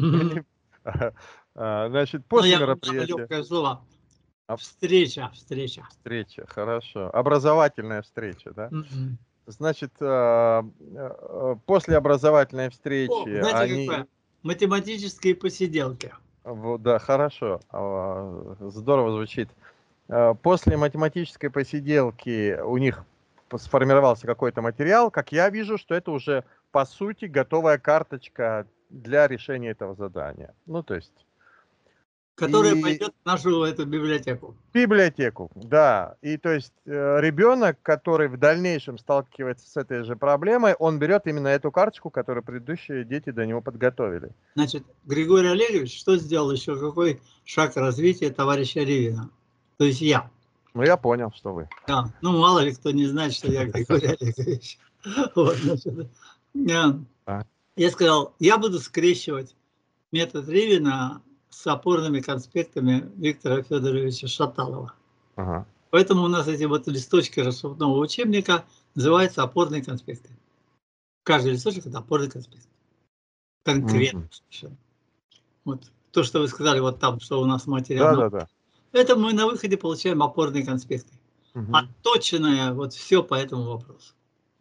Значит, после мероприятия... Легкое слово. Встреча. Встреча, хорошо. Образовательная встреча, да? Значит, после образовательной встречи знаете, какое? Математические посиделки. Да, хорошо. Здорово звучит. После математической посиделки у них сформировался какой-то материал. Как я вижу, что это уже, по сути, готовая карточка для решения этого задания. Ну, то есть... Которая пойдет в нашу эту библиотеку. Библиотеку, да. И то есть ребенок, который в дальнейшем сталкивается с этой же проблемой, он берет именно эту карточку, которую предыдущие дети до него подготовили. Значит, Григорий Олегович что сделал еще? Какой шаг развития товарища Ревина? То есть я. Ну, я понял, что вы. Да. Ну, мало ли кто не знает, что я Григорий Олегович. Вот, значит, я сказал, я буду скрещивать метод Ревина с опорными конспектами Виктора Федоровича Шаталова. Поэтому у нас эти вот листочки расшифровного учебника называются опорные конспекты. Каждый листочек – это опорный конспект. Конкретно. Вот то, что вы сказали, вот там, что у нас материал. Да. Это мы на выходе получаем опорные конспекты. Отточенное вот все по этому вопросу.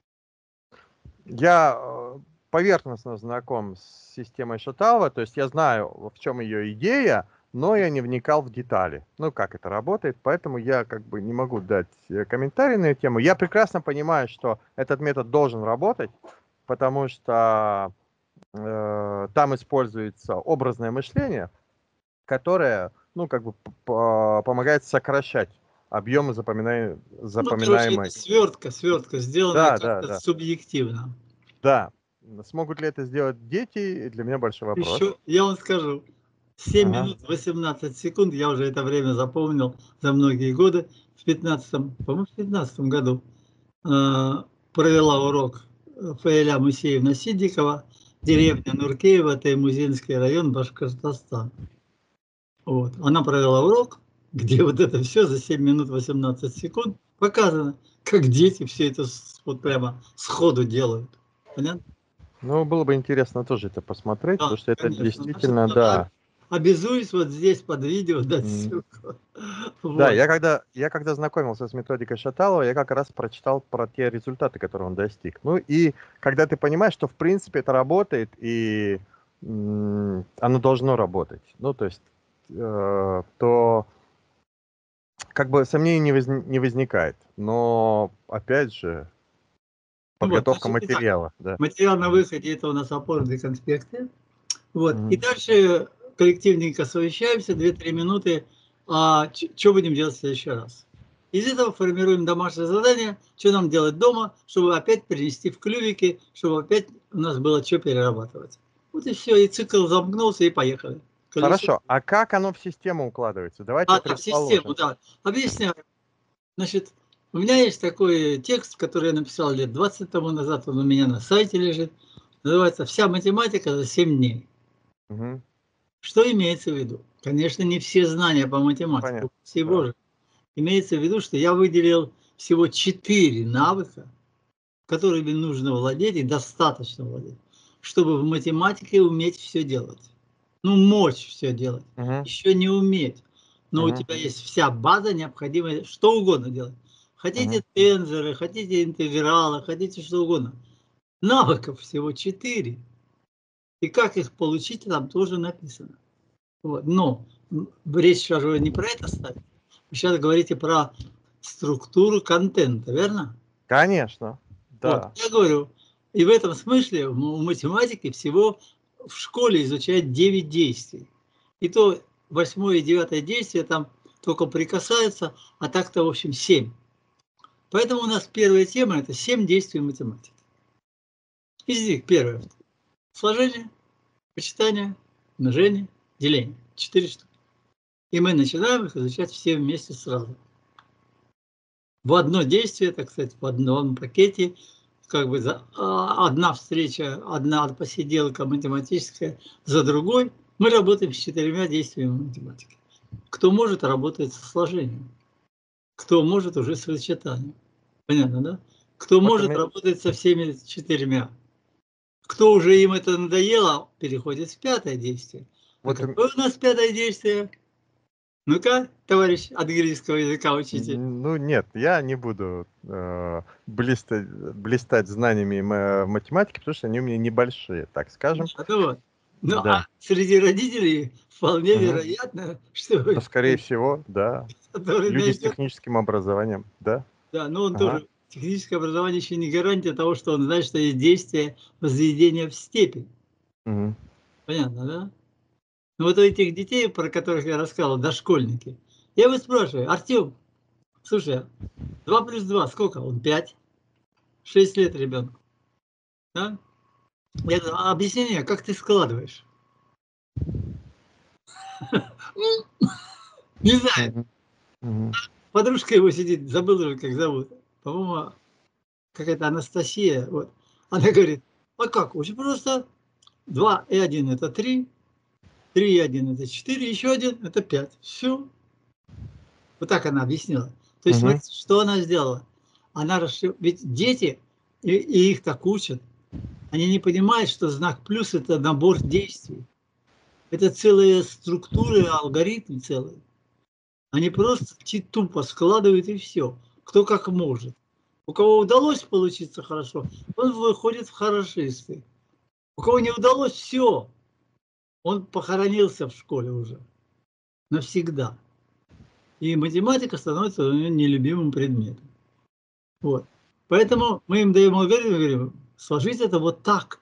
Я поверхностно знаком с системой Шаталова, то есть я знаю, в чем ее идея, но я не вникал в детали, ну, как это работает, поэтому я как бы не могу дать комментарий на эту тему. Я прекрасно понимаю, что этот метод должен работать, потому что там используется образное мышление, которое, ну, как бы помогает сокращать объемы запоминаемой. Ну, свертка сделанная как-то субъективно. Да. Смогут ли это сделать дети? Для меня большой вопрос. Еще, я вам скажу, 7 минут 18 секунд, я уже это время запомнил за многие годы. В 15 году провела урок Фаиля Мусеевна Сидикова, деревня Нуркеева, Таймузинский район, Башкортостан. Вот. Она провела урок, где вот это все за 7 минут 18 секунд показано, как дети все это вот прямо сходу делают. Понятно? Ну, было бы интересно тоже это посмотреть, потому что это действительно, да. Обязуюсь вот здесь под видео дать ссылку. Да, я когда знакомился с методикой Шаталова, я как раз прочитал про те результаты, которые он достиг. Ну и когда ты понимаешь, что в принципе это работает, и оно должно работать. Ну, то есть, то как бы сомнений не возникает. Но, опять же, Ну вот, подготовка значит, итак, материала, да. материал на выходе — это у нас опорные конспекты. Вот. И Мгм. дальше коллективненько совещаемся, 2-3 минуты, что будем делать в следующий раз. Из этого формируем домашнее задание, что нам делать дома, чтобы опять перенести в клювики, чтобы опять у нас было что перерабатывать. Вот и все, и цикл замкнулся, и поехали. Колесо. Хорошо, а как оно в систему укладывается? Давайте Да, в систему, предположим. да. Объясняю. Значит, у меня есть такой текст, который я написал лет 20 тому назад, он у меня на сайте лежит. Называется «Вся математика за 7 дней». Мгм. Что имеется в виду? Конечно, не все знания по математике, Понятно, упаси да. Боже. Имеется в виду, что я выделил всего 4 навыка, которыми нужно владеть и достаточно владеть, чтобы в математике уметь все делать. Ну, мочь все делать. Мгм. Еще не уметь. Но у Мгм. тебя есть вся база, необходимая, что угодно делать. Хотите Мгм. тензоры, хотите интегралы, хотите что угодно. Навыков всего 4. И как их получить, там тоже написано. Вот. Но речь сейчас уже не про это ставит. Вы сейчас говорите про структуру контента, верно? Конечно, Вот, да. я говорю, и в этом смысле у математики всего в школе изучают 9 действий. И то 8-е и 9-е действие там только прикасаются, а так-то, в общем, 7. Поэтому у нас первая тема – это 7 действий математики. Из них первое – сложение, вычитание, умножение, деление. 4 штуки. И мы начинаем их изучать все вместе сразу. В одно действие, так сказать, в одном пакете, как бы одна встреча, одна посиделка математическая за другой. Мы работаем с 4 действиями математики. Кто может, работает со сложением. Кто может, уже с вычитанием. Понятно, да? Кто Вот может, работает со всеми 4. Кто уже им это надоело, переходит в 5-е действие. А вот, какое у нас 5-е действие? Ну-ка, товарищ английского языка учитель. ну нет, я не буду блистать знаниями математики, потому что они у меня небольшие, так скажем. Ну вот. Ну, Да. а среди родителей вполне Мгм. вероятно, что Да, скорее всего, да. который Люди с найдет, техническим образованием, да. да, но он Ага. тоже, техническое образование еще не гарантия того, что он знает, что есть действие возведения в степень. Мгм. Понятно, да? Ну вот у этих детей, про которых я рассказывал, дошкольники, я его спрашиваю: Артем, слушай, 2 плюс 2 сколько? Он 5, 6 лет ребенку. Да? Я говорю, а объясни мне, как ты складываешь? Не знаю. Мгм. Мгм. Подружка его сидит, забыл уже, как зовут. По-моему, какая-то Анастасия. Вот. Она говорит: а как? Очень просто. 2 и 1 это 3, 3 и 1 это 4, еще 1 это 5. Все. Вот так она объяснила. То есть Мгм. смотрите, что она сделала. Она ведь дети, и их так учат, они не понимают, что знак плюс – это набор действий. Это целые структуры, алгоритмы целые. Они просто тупо складывают, и все. Кто как может. У кого удалось получиться хорошо, он выходит в хорошисты. У кого не удалось, все, он похоронился в школе уже навсегда. И математика становится у него нелюбимым предметом. Вот. Поэтому мы им даем алгоритм и говорим: сложить это вот так.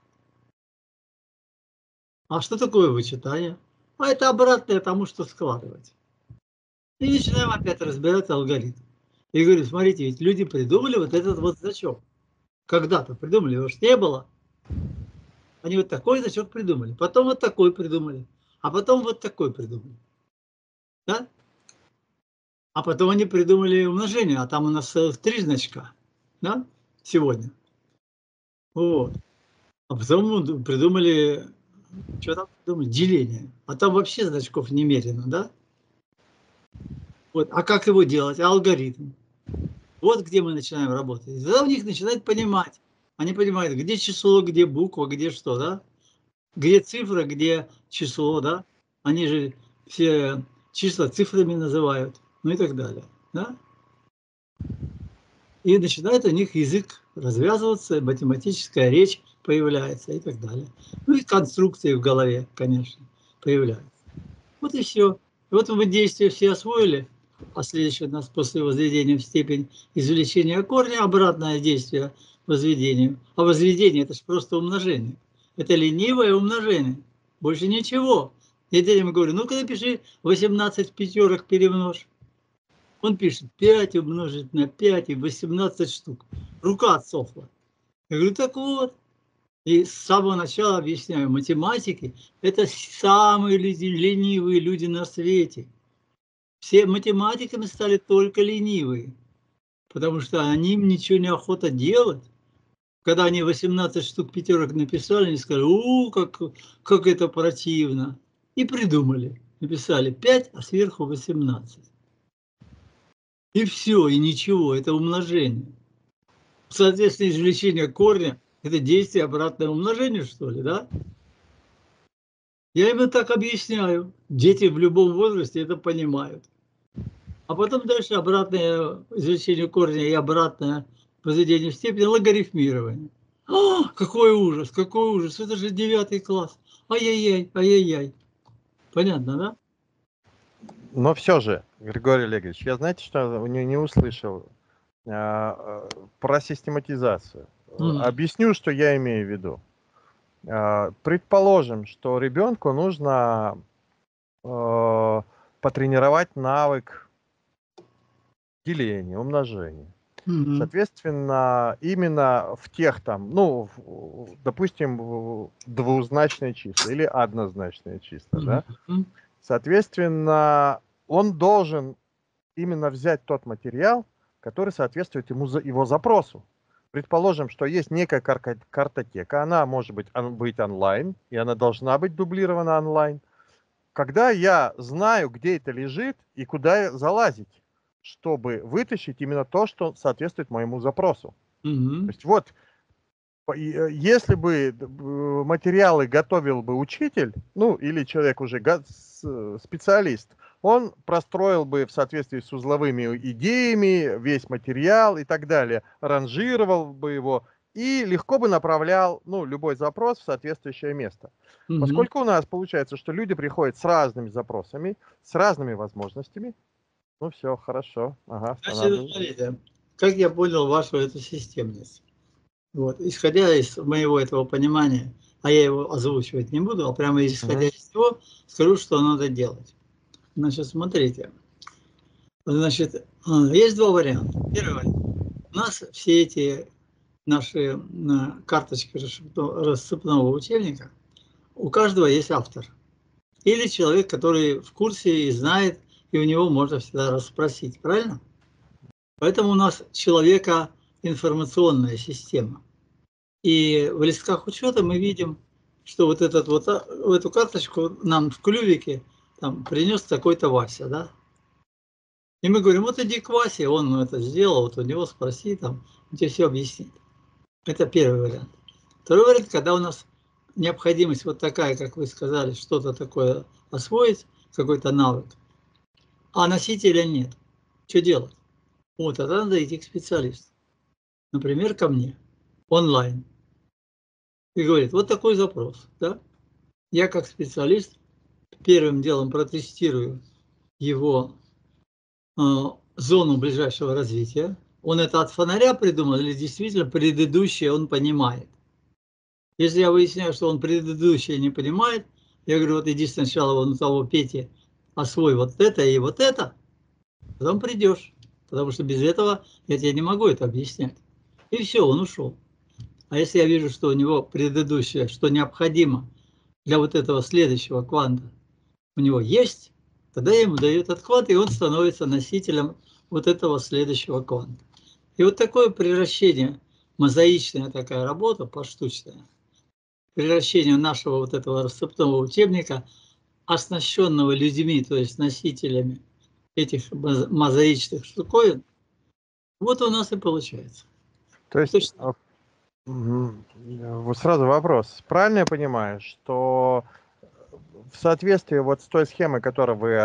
А что такое вычитание? А это обратное тому, что складывать. И начинаем опять разбирать алгоритм. И говорю: смотрите, ведь люди придумали вот этот вот значок. Когда-то придумали, его ж не было. Они вот такой значок придумали, потом вот такой придумали, а потом вот такой придумали. Да? А потом они придумали умножение, а там у нас целых 3 значка, да, сегодня. Вот. А потом придумали, что там придумали? Деление. А там вообще значков немерено, да? Вот. А как его делать? Алгоритм. Вот где мы начинаем работать. И тогда у них начинают понимать. Они понимают, где число, где буква, где что, да? Где цифра, где число, да? Они же все числа цифрами называют, ну и так далее, да? И начинает у них язык развязываться, математическая речь появляется и так далее. Ну и конструкции в голове, конечно, появляются. Вот и все. Вот мы действия все освоили, а следующее у нас после возведения в степень извлечения корня обратное действие возведению. А возведение это же просто умножение. Это ленивое умножение. Больше ничего. Я детям говорю, ну-ка напиши 18 в пятерок перемножь. Он пишет 5 умножить на 5 и 18 штук. Рука отсохла. Я говорю, так вот. И с самого начала объясняю, математики – это самые ленивые люди на свете. Все математиками стали только ленивые, потому что они им ничего не охота делать. Когда они 18 штук пятерок написали, они сказали, как это противно. И придумали. Написали 5, а сверху 18. И все, и ничего, это умножение. Соответственно, извлечение корня – это действие обратное умножению, что ли, да? Я им так объясняю. Дети в любом возрасте это понимают. А потом дальше обратное извлечение корня и обратное возведение в степень логарифмирования. Какой ужас, какой ужас, это же 9 класс. Ай-яй-яй, ай-яй-яй. Понятно, да? Но все же, Григорий Олегович, я, знаете, что не услышал про систематизацию. Объясню, что я имею в виду. Предположим, что ребенку нужно потренировать навык деления, умножения. Соответственно, именно в тех там, ну, допустим, двузначные числа или однозначные числа, да? Соответственно, он должен именно взять тот материал, который соответствует его запросу. Предположим, что есть некая картотека, она может быть онлайн, и она должна быть дублирована онлайн. Когда я знаю, где это лежит и куда залазить, чтобы вытащить именно то, что соответствует моему запросу. То есть вот, если бы материалы готовил бы учитель, ну или человек уже специалист, он простроил бы в соответствии с узловыми идеями весь материал и так далее, ранжировал бы его и легко бы направлял, ну, любой запрос в соответствующее место. Поскольку у нас получается, что люди приходят с разными запросами, с разными возможностями, ну все, хорошо. Ага, значит, смотрите, как я понял вашу эту системность. Вот. Исходя из моего этого понимания, а я его озвучивать не буду, а прямо исходя из него, скажу, что надо делать. Значит, смотрите. Значит, есть два варианта. Первый вариант. У нас все эти наши карточки рассыпного учебника, у каждого есть автор. Или человек, который в курсе и знает, и у него можно всегда расспросить. Правильно? Поэтому у нас человека информационная система. И в листках учета мы видим, что вот эту карточку нам в клювике там принес такой-то Вася, да? И мы говорим, вот иди к Васе, он это сделал, вот у него спроси, там, он тебе все объяснит. Это первый вариант. Второй вариант, когда у нас необходимость вот такая, как вы сказали, что-то такое освоить, какой-то навык, а носителя нет. Что делать? Вот, тогда надо идти к специалисту. Например, ко мне, онлайн. И говорит, вот такой запрос, да? Я как специалист первым делом протестирую его зону ближайшего развития. Он это от фонаря придумал или действительно предыдущее он понимает? Если я выясняю, что он предыдущее не понимает, я говорю, вот иди сначала вон у того Пети, освой вот это и вот это, потом придешь. Потому что без этого я тебе не могу это объяснять. И все, он ушел. А если я вижу, что у него предыдущее, что необходимо для вот этого следующего кванта, у него есть, тогда я ему даю этот квант, и он становится носителем вот этого следующего кванта. И вот такое превращение, мозаичная такая работа, поштучная, превращение нашего вот этого рассыпного учебника, оснащенного людьми, то есть носителями этих мозаичных штуковин, вот у нас и получается. То есть, вот сразу вопрос. Правильно я понимаю, что в соответствии вот с той схемой, которую вы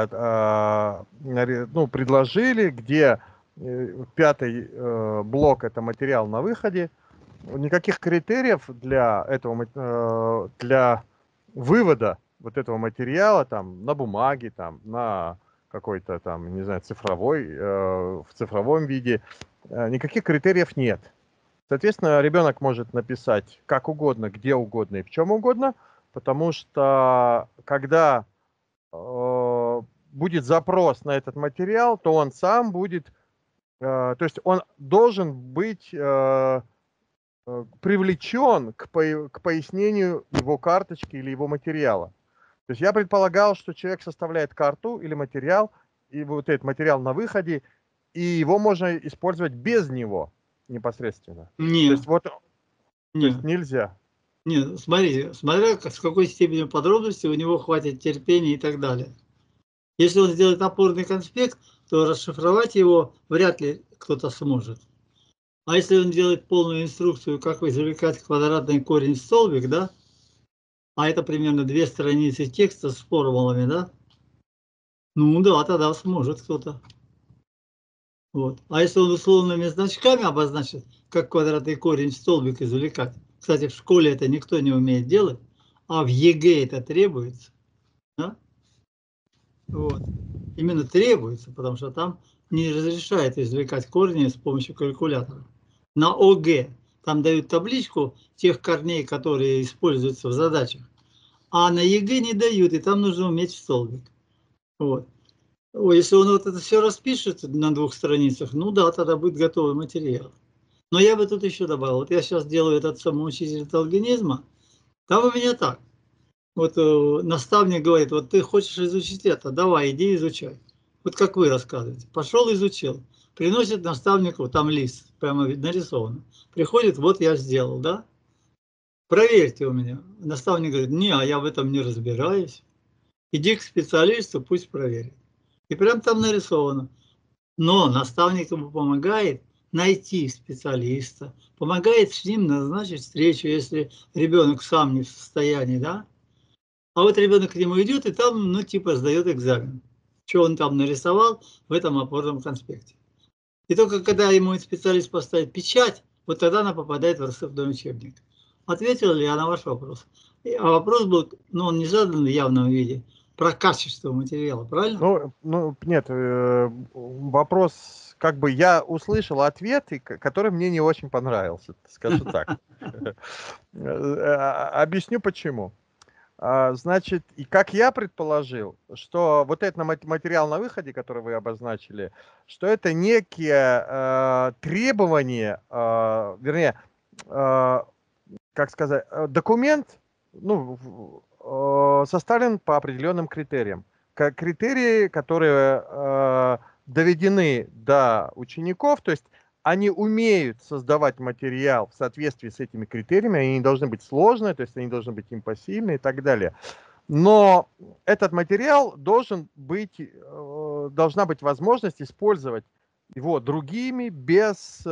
предложили, где 5-й блок – это материал на выходе, никаких критериев для для вывода вот этого материала там на бумаге, там на какой-то там, не знаю, в цифровом виде, никаких критериев нет. Соответственно, ребенок может написать как угодно, где угодно и в чем угодно, потому что когда будет запрос на этот материал, то он сам будет, то есть он должен быть привлечен к пояснению его карточки или его материала. То есть я предполагал, что человек составляет карту или материал, и вот этот материал на выходе, и его можно использовать без него непосредственно. Нет. То есть вот, то есть нельзя. Нет, смотрите, смотря с какой степенью подробности у него хватит терпения и так далее. Если он сделает опорный конспект, то расшифровать его вряд ли кто-то сможет. А если он делает полную инструкцию, как извлекать квадратный корень в столбик, да, а это примерно 2 страницы текста с формулами, да, ну да, тогда сможет кто-то. Вот. А если он условными значками обозначит, как квадратный корень в столбик извлекать, кстати, в школе это никто не умеет делать, а в ЕГЭ это требуется, да? Вот. Именно требуется, потому что там не разрешает извлекать корни с помощью калькулятора. На ОГЭ там дают табличку тех корней, которые используются в задачах, а на ЕГЭ не дают, и там нужно уметь в столбик. Вот. Если он вот это все распишет на 2 страницах, ну да, тогда будет готовый материал. Но я бы тут еще добавил, вот я сейчас делаю этот самоучитель талгенизма, там у меня так. Вот наставник говорит, вот ты хочешь изучить это, давай, иди изучай. Вот как вы рассказываете. Пошел, изучил. Приносит наставнику, там лист, прямо нарисовано. Приходит, вот я сделал, да? Проверьте у меня. Наставник говорит, не, а я в этом не разбираюсь. Иди к специалисту, пусть проверит. И прям там нарисовано. Но наставник ему помогает найти специалиста, помогает с ним назначить встречу, если ребенок сам не в состоянии, да? А вот ребенок к нему идет и там, ну, типа, сдает экзамен. Что он там нарисовал в этом опорном конспекте. И только когда ему специалист поставит печать, вот тогда она попадает в рассыпной учебник. Ответила ли я на ваш вопрос? А вопрос был, ну, он не задан в явном виде, про качество материала, правильно? Ну нет, вопрос, как бы я услышал ответ, который мне не очень понравился, скажу так. Объясню почему. Значит, и как я предположил, что вот этот материал на выходе, который вы обозначили, что это некие требования, вернее, как сказать, документ, ну, составлен по определенным критериям. Критерии, которые доведены до учеников, то есть они умеют создавать материал в соответствии с этими критериями, они не должны быть сложные, то есть они должны быть импосильны и так далее. Но этот материал должна быть возможность использовать его другими без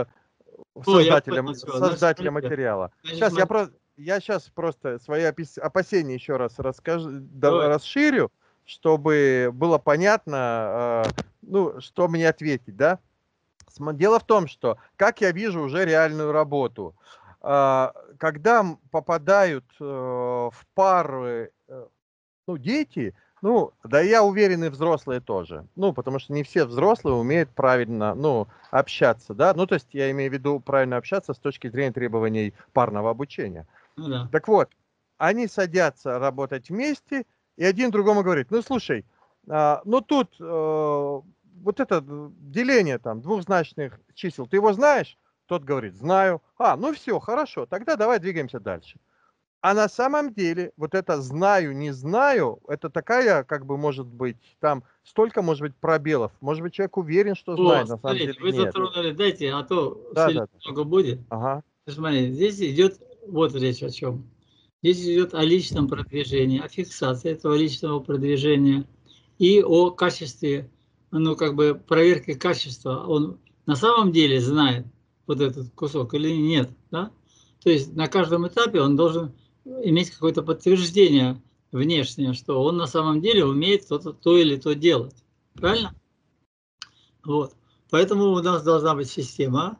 создателя материала. Я сейчас просто свои опасения еще раз расширю, чтобы было понятно, ну, что мне ответить, да? Дело в том, что, как я вижу уже реальную работу, когда попадают в пары, ну, дети, ну, да, я уверен, и взрослые тоже. Ну, потому что не все взрослые умеют правильно, ну, общаться, да. Ну, то есть я имею в виду правильно общаться с точки зрения требований парного обучения. Ну, да. Так вот, они садятся работать вместе, и один другому говорит, ну, слушай, ну, тут вот это деление там двухзначных чисел, ты его знаешь? Тот говорит, знаю. Ну все, хорошо, тогда давай двигаемся дальше. А на самом деле, вот это знаю, не знаю, это такая, как бы, может быть, там столько, может быть, пробелов. Может быть, человек уверен, что знает, на самом деле вы нет. затронули, дайте, а то много будет. Ага. Смотрите, здесь идет вот речь о чем. Здесь идет о личном продвижении, о фиксации этого личного продвижения и о качестве, ну, как бы, проверке качества. Он на самом деле знает вот этот кусок или нет, да? То есть на каждом этапе он должен иметь какое-то подтверждение внешнее, что он на самом деле умеет то или то делать. Правильно? Вот. Поэтому у нас должна быть система,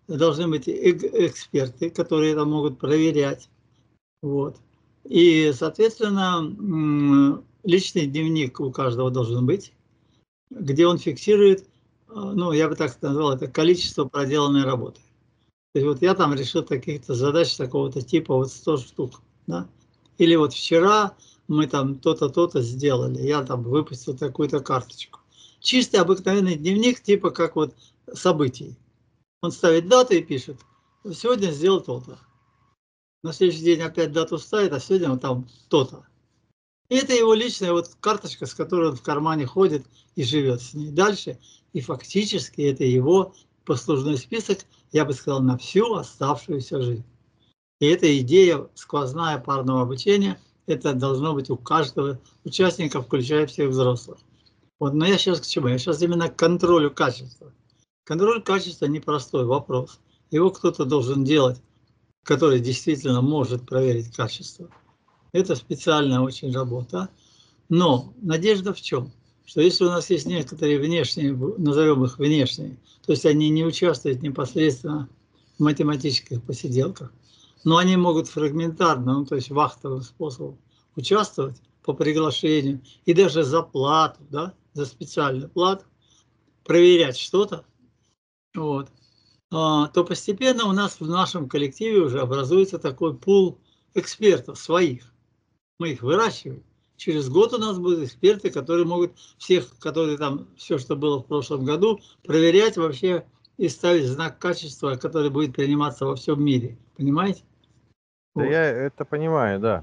должны быть эксперты, которые это могут проверять. Вот. И, соответственно, личный дневник у каждого должен быть, где он фиксирует, ну, я бы так назвал, это количество проделанной работы. То есть вот я там решил каких-то задач такого-то типа, вот 100 штук, да? Или вот вчера мы там то-то, то-то сделали, я там выпустил такую-то карточку. Чистый обыкновенный дневник, типа как вот событий. Он ставит дату и пишет, сегодня сделал то-то. На следующий день опять дату ставит, а сегодня вот там то-то. И это его личная вот карточка, с которой он в кармане ходит и живет с ней дальше. И фактически это его послужной список, я бы сказал, на всю оставшуюся жизнь. И эта идея сквозная парного обучения, это должно быть у каждого участника, включая всех взрослых. Вот, но я сейчас к чему? Я сейчас именно к контролю качества. Контроль качества непростой вопрос. Его кто-то должен делать, который действительно может проверить качество. Это специальная очень работа. Но надежда в чем? Что если у нас есть некоторые внешние, назовем их внешние, то есть они не участвуют непосредственно в математических посиделках, но они могут фрагментарно, ну, то есть вахтовым способом участвовать по приглашению и даже за плату, да, за специальную плату, проверять что-то, вот, то постепенно у нас в нашем коллективе уже образуется такой пул экспертов своих. Мы их выращиваем. Через год у нас будут эксперты, которые могут всех, которые там, все, что было в прошлом году, проверять вообще и ставить знак качества, который будет приниматься во всем мире. Понимаете? Да Вот. я это понимаю, да.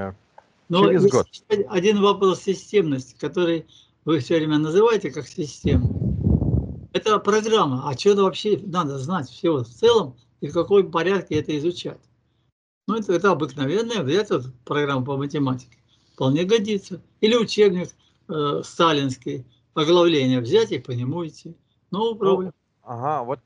Но Через есть год. один вопрос системности, который вы все время называете как систему. Это программа. А что вообще надо знать всего в целом и в каком порядке это изучать? Ну, это обыкновенная, взять вот программу по математике. Вполне годится. Или учебник сталинский, оглавление взять и по нему идти. No problem. Ага, вот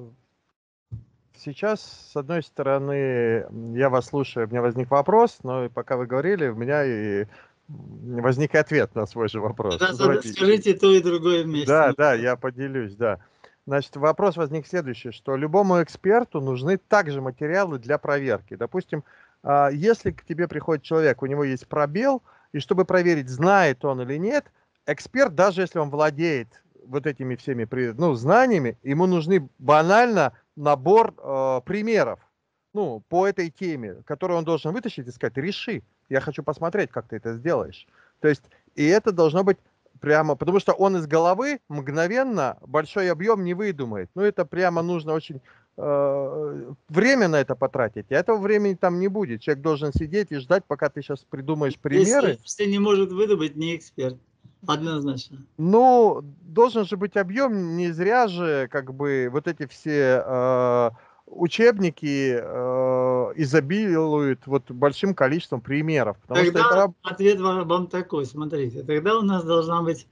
сейчас, с одной стороны, я вас слушаю, у меня возник вопрос, но пока вы говорили, у меня и возник ответ на свой же вопрос. Скажите то и другое вместе. Да, я поделюсь, да. Значит, вопрос возник следующий, что любому эксперту нужны также материалы для проверки. Допустим, если к тебе приходит человек, у него есть пробел, и чтобы проверить, знает он или нет, эксперт, даже если он владеет вот этими всеми знаниями, ему нужны банально набор примеров, ну, по этой теме, которую он должен вытащить и сказать, реши, я хочу посмотреть, как ты это сделаешь. То есть, и это должно быть прямо, потому что он из головы мгновенно большой объем не выдумает. Ну, это прямо нужно очень время на это потратить, а этого времени там не будет. Человек должен сидеть и ждать, пока ты сейчас придумаешь примеры. Если не может выдумать, не эксперт. Однозначно. Ну, должен же быть объем, не зря же, как бы, вот эти все учебники изобилуют вот большим количеством примеров. Потому Тогда что это... ответ вам такой, смотрите. Тогда у нас должна быть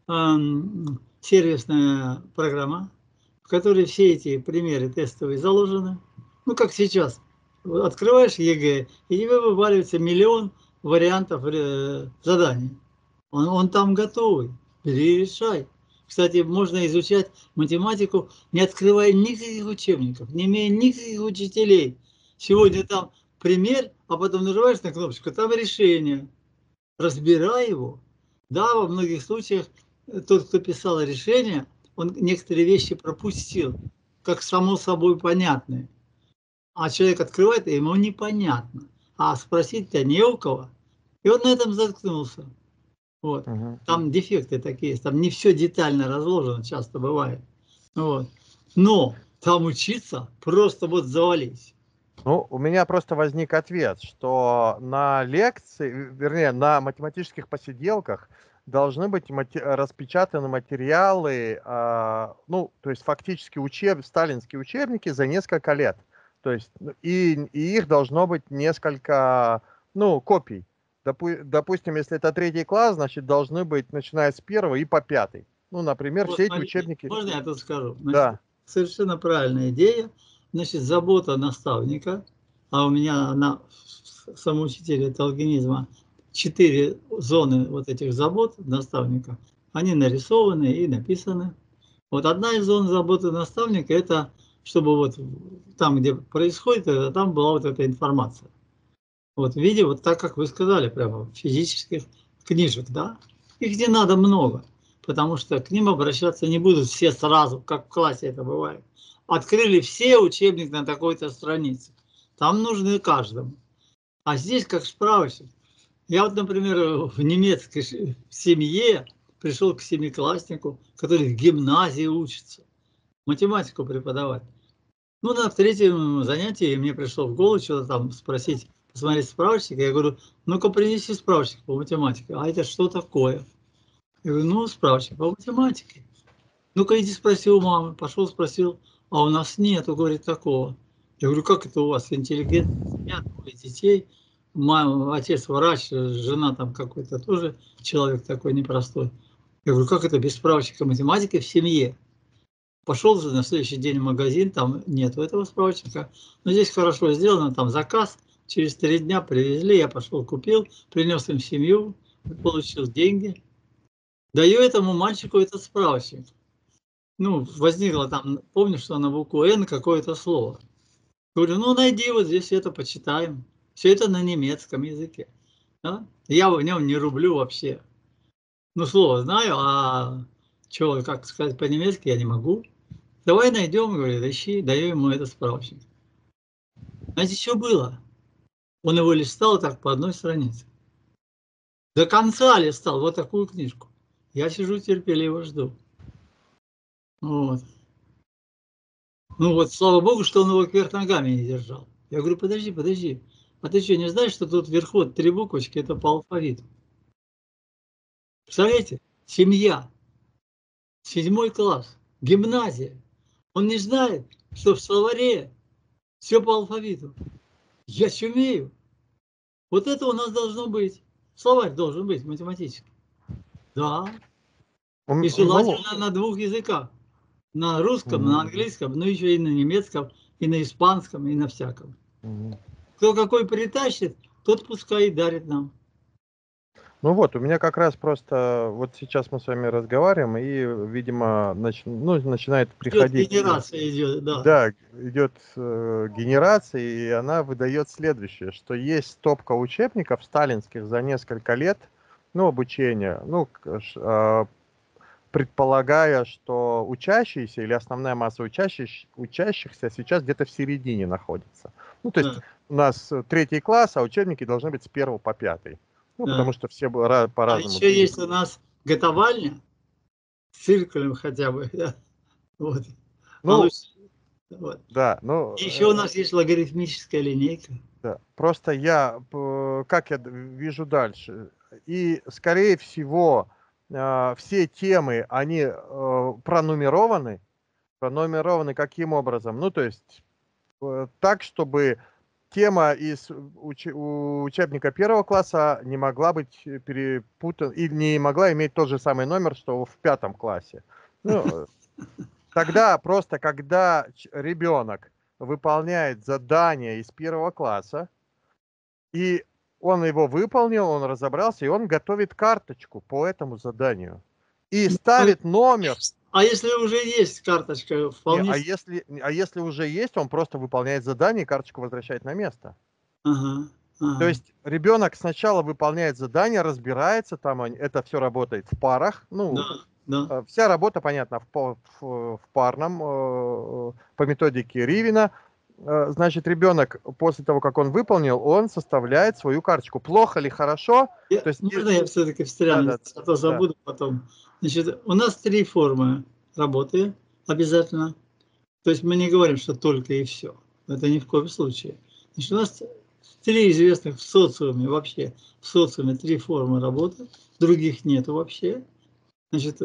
сервисная программа, в которой все эти примеры тестовые заложены. Ну, как сейчас. Открываешь ЕГЭ, и тебе вываливается миллион вариантов заданий. Он там готовый. Бери и решай. Кстати, можно изучать математику, не открывая никаких учебников, не имея никаких учителей. Сегодня там пример, а потом нажимаешь на кнопочку, там решение. Разбирай его. Да, во многих случаях тот, кто писал решение, он некоторые вещи пропустил, как само собой понятные. А человек открывает, и ему непонятно. А спросить-то не у кого. И он на этом заткнулся. Вот. Там дефекты такие, там не все детально разложено, часто бывает. Вот. Но там учиться просто вот завались. Ну, у меня просто возник ответ, что на лекции, вернее, на математических посиделках должны быть распечатаны материалы, ну, то есть фактически сталинские учебники за несколько лет. То есть, и их должно быть несколько, ну, копий. Допустим, если это 3 класс, значит, должны быть, начиная с 1 и по 5. Ну, например, Вот, все эти смотрите, учебники... можно я тут скажу? Значит, Да. совершенно правильная идея. Значит, забота наставника, а у меня она в самоучителе талгенизма 4 зоны вот этих забот наставника, они нарисованы и написаны. Вот одна из зон заботы наставника – это чтобы вот там, где происходит это, там была вот эта информация. Вот в виде, вот так, как вы сказали, прямо физических книжек, да? Их не надо много, потому что к ним обращаться не будут все сразу, как в классе это бывает. Открыли все учебник на такой-то странице. Там нужны каждому. А здесь как справочник. Я вот, например, в немецкой семье пришел к семикласснику, который в гимназии учится, математику преподавать. Ну, на третьем занятии мне пришло в голову что-то там спросить, посмотреть справочник. Я говорю, ну-ка принеси справочник по математике. А это что такое? Я говорю, ну, справочник по математике. Ну-ка иди спроси у мамы. Пошел спросил, а у нас нету, говорит, такого. Я говорю, как это у вас, интеллигентная семья, двое детей, мама, отец врач, жена там какой-то тоже человек такой непростой. Я говорю, как это без справочника математики в семье? Пошел на следующий день в магазин, там нету этого справочника. Но здесь хорошо сделано, там заказ, через 3 дня привезли, я пошел купил, принес им в семью, получил деньги. Даю этому мальчику этот справочник. Ну, возникло там, помню, что на букву «Н» какое-то слово. Говорю, ну найди вот здесь это, почитаем. Все это на немецком языке. Да? Я в нем не рублю вообще. Ну, слово знаю, а что, как сказать по-немецки, я не могу. Давай найдем, говорит, ищи, даю ему этот справочник. Знаете, что было? Он его листал так по одной странице. До конца листал вот такую книжку. Я сижу терпеливо жду. Вот. Ну вот, слава богу, что он его кверх ногами не держал. Я говорю, подожди, подожди. А ты что, не знаешь, что тут вверху 3 буквочки, это по алфавиту? Представляете? Семья. 7 класс. Гимназия. Он не знает, что в словаре все по алфавиту. Я сумею. Вот это у нас должно быть. Словарь должен быть математический. Да. И желательно на 2 языках. На русском, на английском, ну еще и на немецком, и на испанском, и на всяком. Кто какой притащит, тот пускай и дарит нам. Ну вот, у меня как раз просто, вот сейчас мы с вами разговариваем, и, видимо, начинает приходить... Генерация идет, да. Да, идет генерация, и она выдает следующее, что есть стопка учебников сталинских за несколько лет, ну, обучения, ну, предполагая, что учащиеся или основная масса учащихся сейчас где-то в середине находится. Ну, то есть у нас 3 класс, а учебники должны быть с 1 по 5. Ну, потому что все по-разному. А еще есть у нас готовальня с циркулем хотя бы, да? Вот. Ну, вот. Да, ну... Еще у нас есть логарифмическая линейка. Да, просто как я вижу дальше, и, скорее всего, все темы, они пронумерованы каким образом? Ну, то есть, так, чтобы тема из учебника 1 класса не могла быть перепутана, и не могла иметь тот же самый номер, что в 5 классе. Ну, тогда просто, когда ребенок выполняет задание из 1 класса, и он его выполнил, он разобрался, и он готовит карточку по этому заданию. И ставит номер. А если уже есть карточка, вполне... А если уже есть, он просто выполняет задание, и карточку возвращает на место. То есть ребенок сначала выполняет задание, разбирается, там это все работает в парах. Ну, да. Вся работа, понятно, в парном, по методике Ривина. Значит, ребенок после того, как он выполнил, он составляет свою карточку. Плохо ли, хорошо? То есть, можно я все-таки встряну, а то забуду потом. Значит, у нас 3 формы работы обязательно. То есть мы не говорим, что только и все. Это ни в коем случае. Значит, у нас 3 известных в социуме вообще. В социуме 3 формы работы. Других нету вообще. Значит,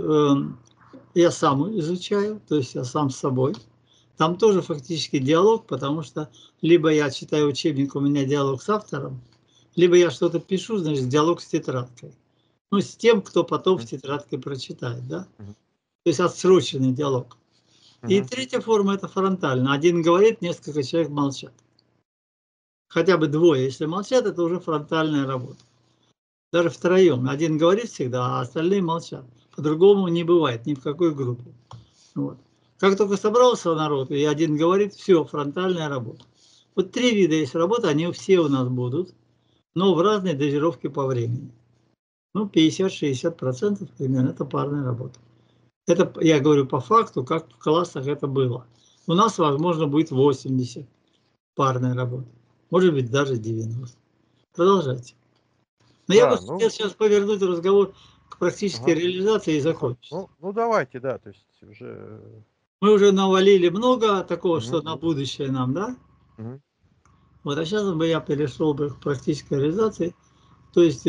я сам изучаю, то есть я сам с собой. Там тоже фактически диалог, потому что либо я читаю учебник, у меня диалог с автором, либо я что-то пишу, значит, диалог с тетрадкой. Ну, с тем, кто потом в тетрадке прочитает, да? То есть отсроченный диалог. И 3-я форма – это фронтально. Один говорит, несколько человек молчат. Хотя бы 2, если молчат, это уже фронтальная работа. Даже втроем. Один говорит всегда, а остальные молчат. По-другому не бывает ни в какой группе. Вот. Как только собрался народ, и один говорит, все, фронтальная работа. Вот 3 вида есть работы, они все у нас будут, но в разной дозировке по времени. Ну, 50-60% примерно это парная работа. Это я говорю по факту, как в классах это было. У нас, возможно, будет 80 парная работа. Может быть, даже 90. Продолжайте. Но я бы Да, хотел сейчас повернуть разговор к практической ага. реализации и закончить. Ну, давайте, да, то есть уже... Мы уже навалили много такого, что Мгм, на будущее нам, да? мгм, Вот, а сейчас бы я перешел бы к практической реализации. То есть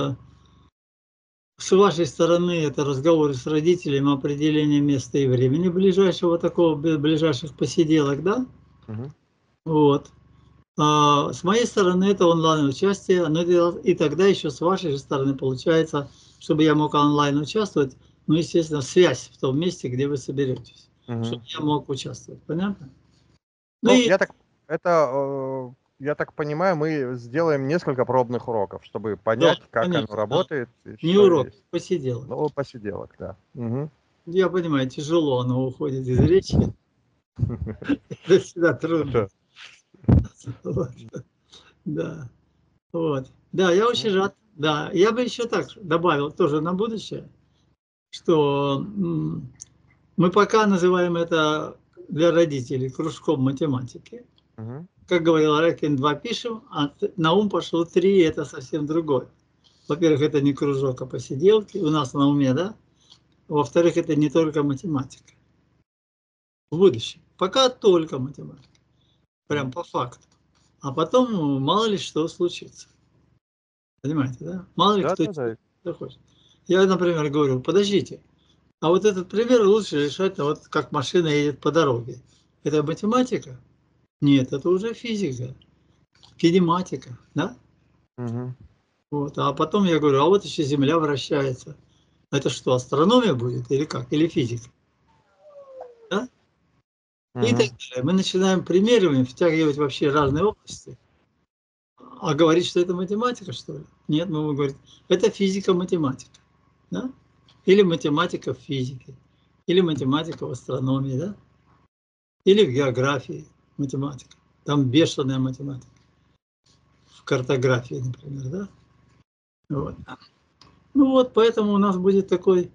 с вашей стороны это разговоры с родителями, определение места и времени ближайшего такого, ближайших посиделок, да? мгм. Вот. А с моей стороны это онлайн-участие, и тогда еще с вашей же стороны получается, чтобы я мог онлайн участвовать, ну, естественно, связь в том месте, где вы соберетесь, чтобы я мог участвовать, понятно? Ну Ну, и я так понимаю, мы сделаем несколько пробных уроков, чтобы да, понять, как оно конечно, да. работает и Не что урок, есть. посиделок. Ну, посиделок, да. Мгм. Я понимаю, тяжело оно уходит из речи, это всегда трудно. Да. Вот. Да, вот. Да, я очень Мгм. рад. Да, я бы еще так добавил тоже на будущее, что мы пока называем это для родителей кружком математики. Мгм. Как говорил Рекин, 2 пишем, а на ум пошло 3, это совсем другое. Во-первых, это не кружок, а посиделки у нас на уме, да? Во-вторых, это не только математика. В будущем. Пока только математика. Прям Мгм. по факту. А потом мало ли что случится. Понимаете, да? Мало ли кто Да-да-да. захочет. Я, например, говорю, подождите, а вот этот пример лучше решать, вот как машина едет по дороге. Это математика? Нет, это уже физика, кинематика, да? Мгм. Вот. А потом я говорю, а вот еще Земля вращается. Это что, астрономия будет или как? Или физика? Да? И так Мгм. далее. Мы начинаем примерами втягивать вообще разные области. А говорить, что это математика, что ли? Нет, мы будем говорить, это физика-математика. Да? Или математика в физике. Или математика в астрономии, да? Или в географии математика. Там бешеная математика. В картографии, например, да? Вот. Ну вот, поэтому у нас будет такой...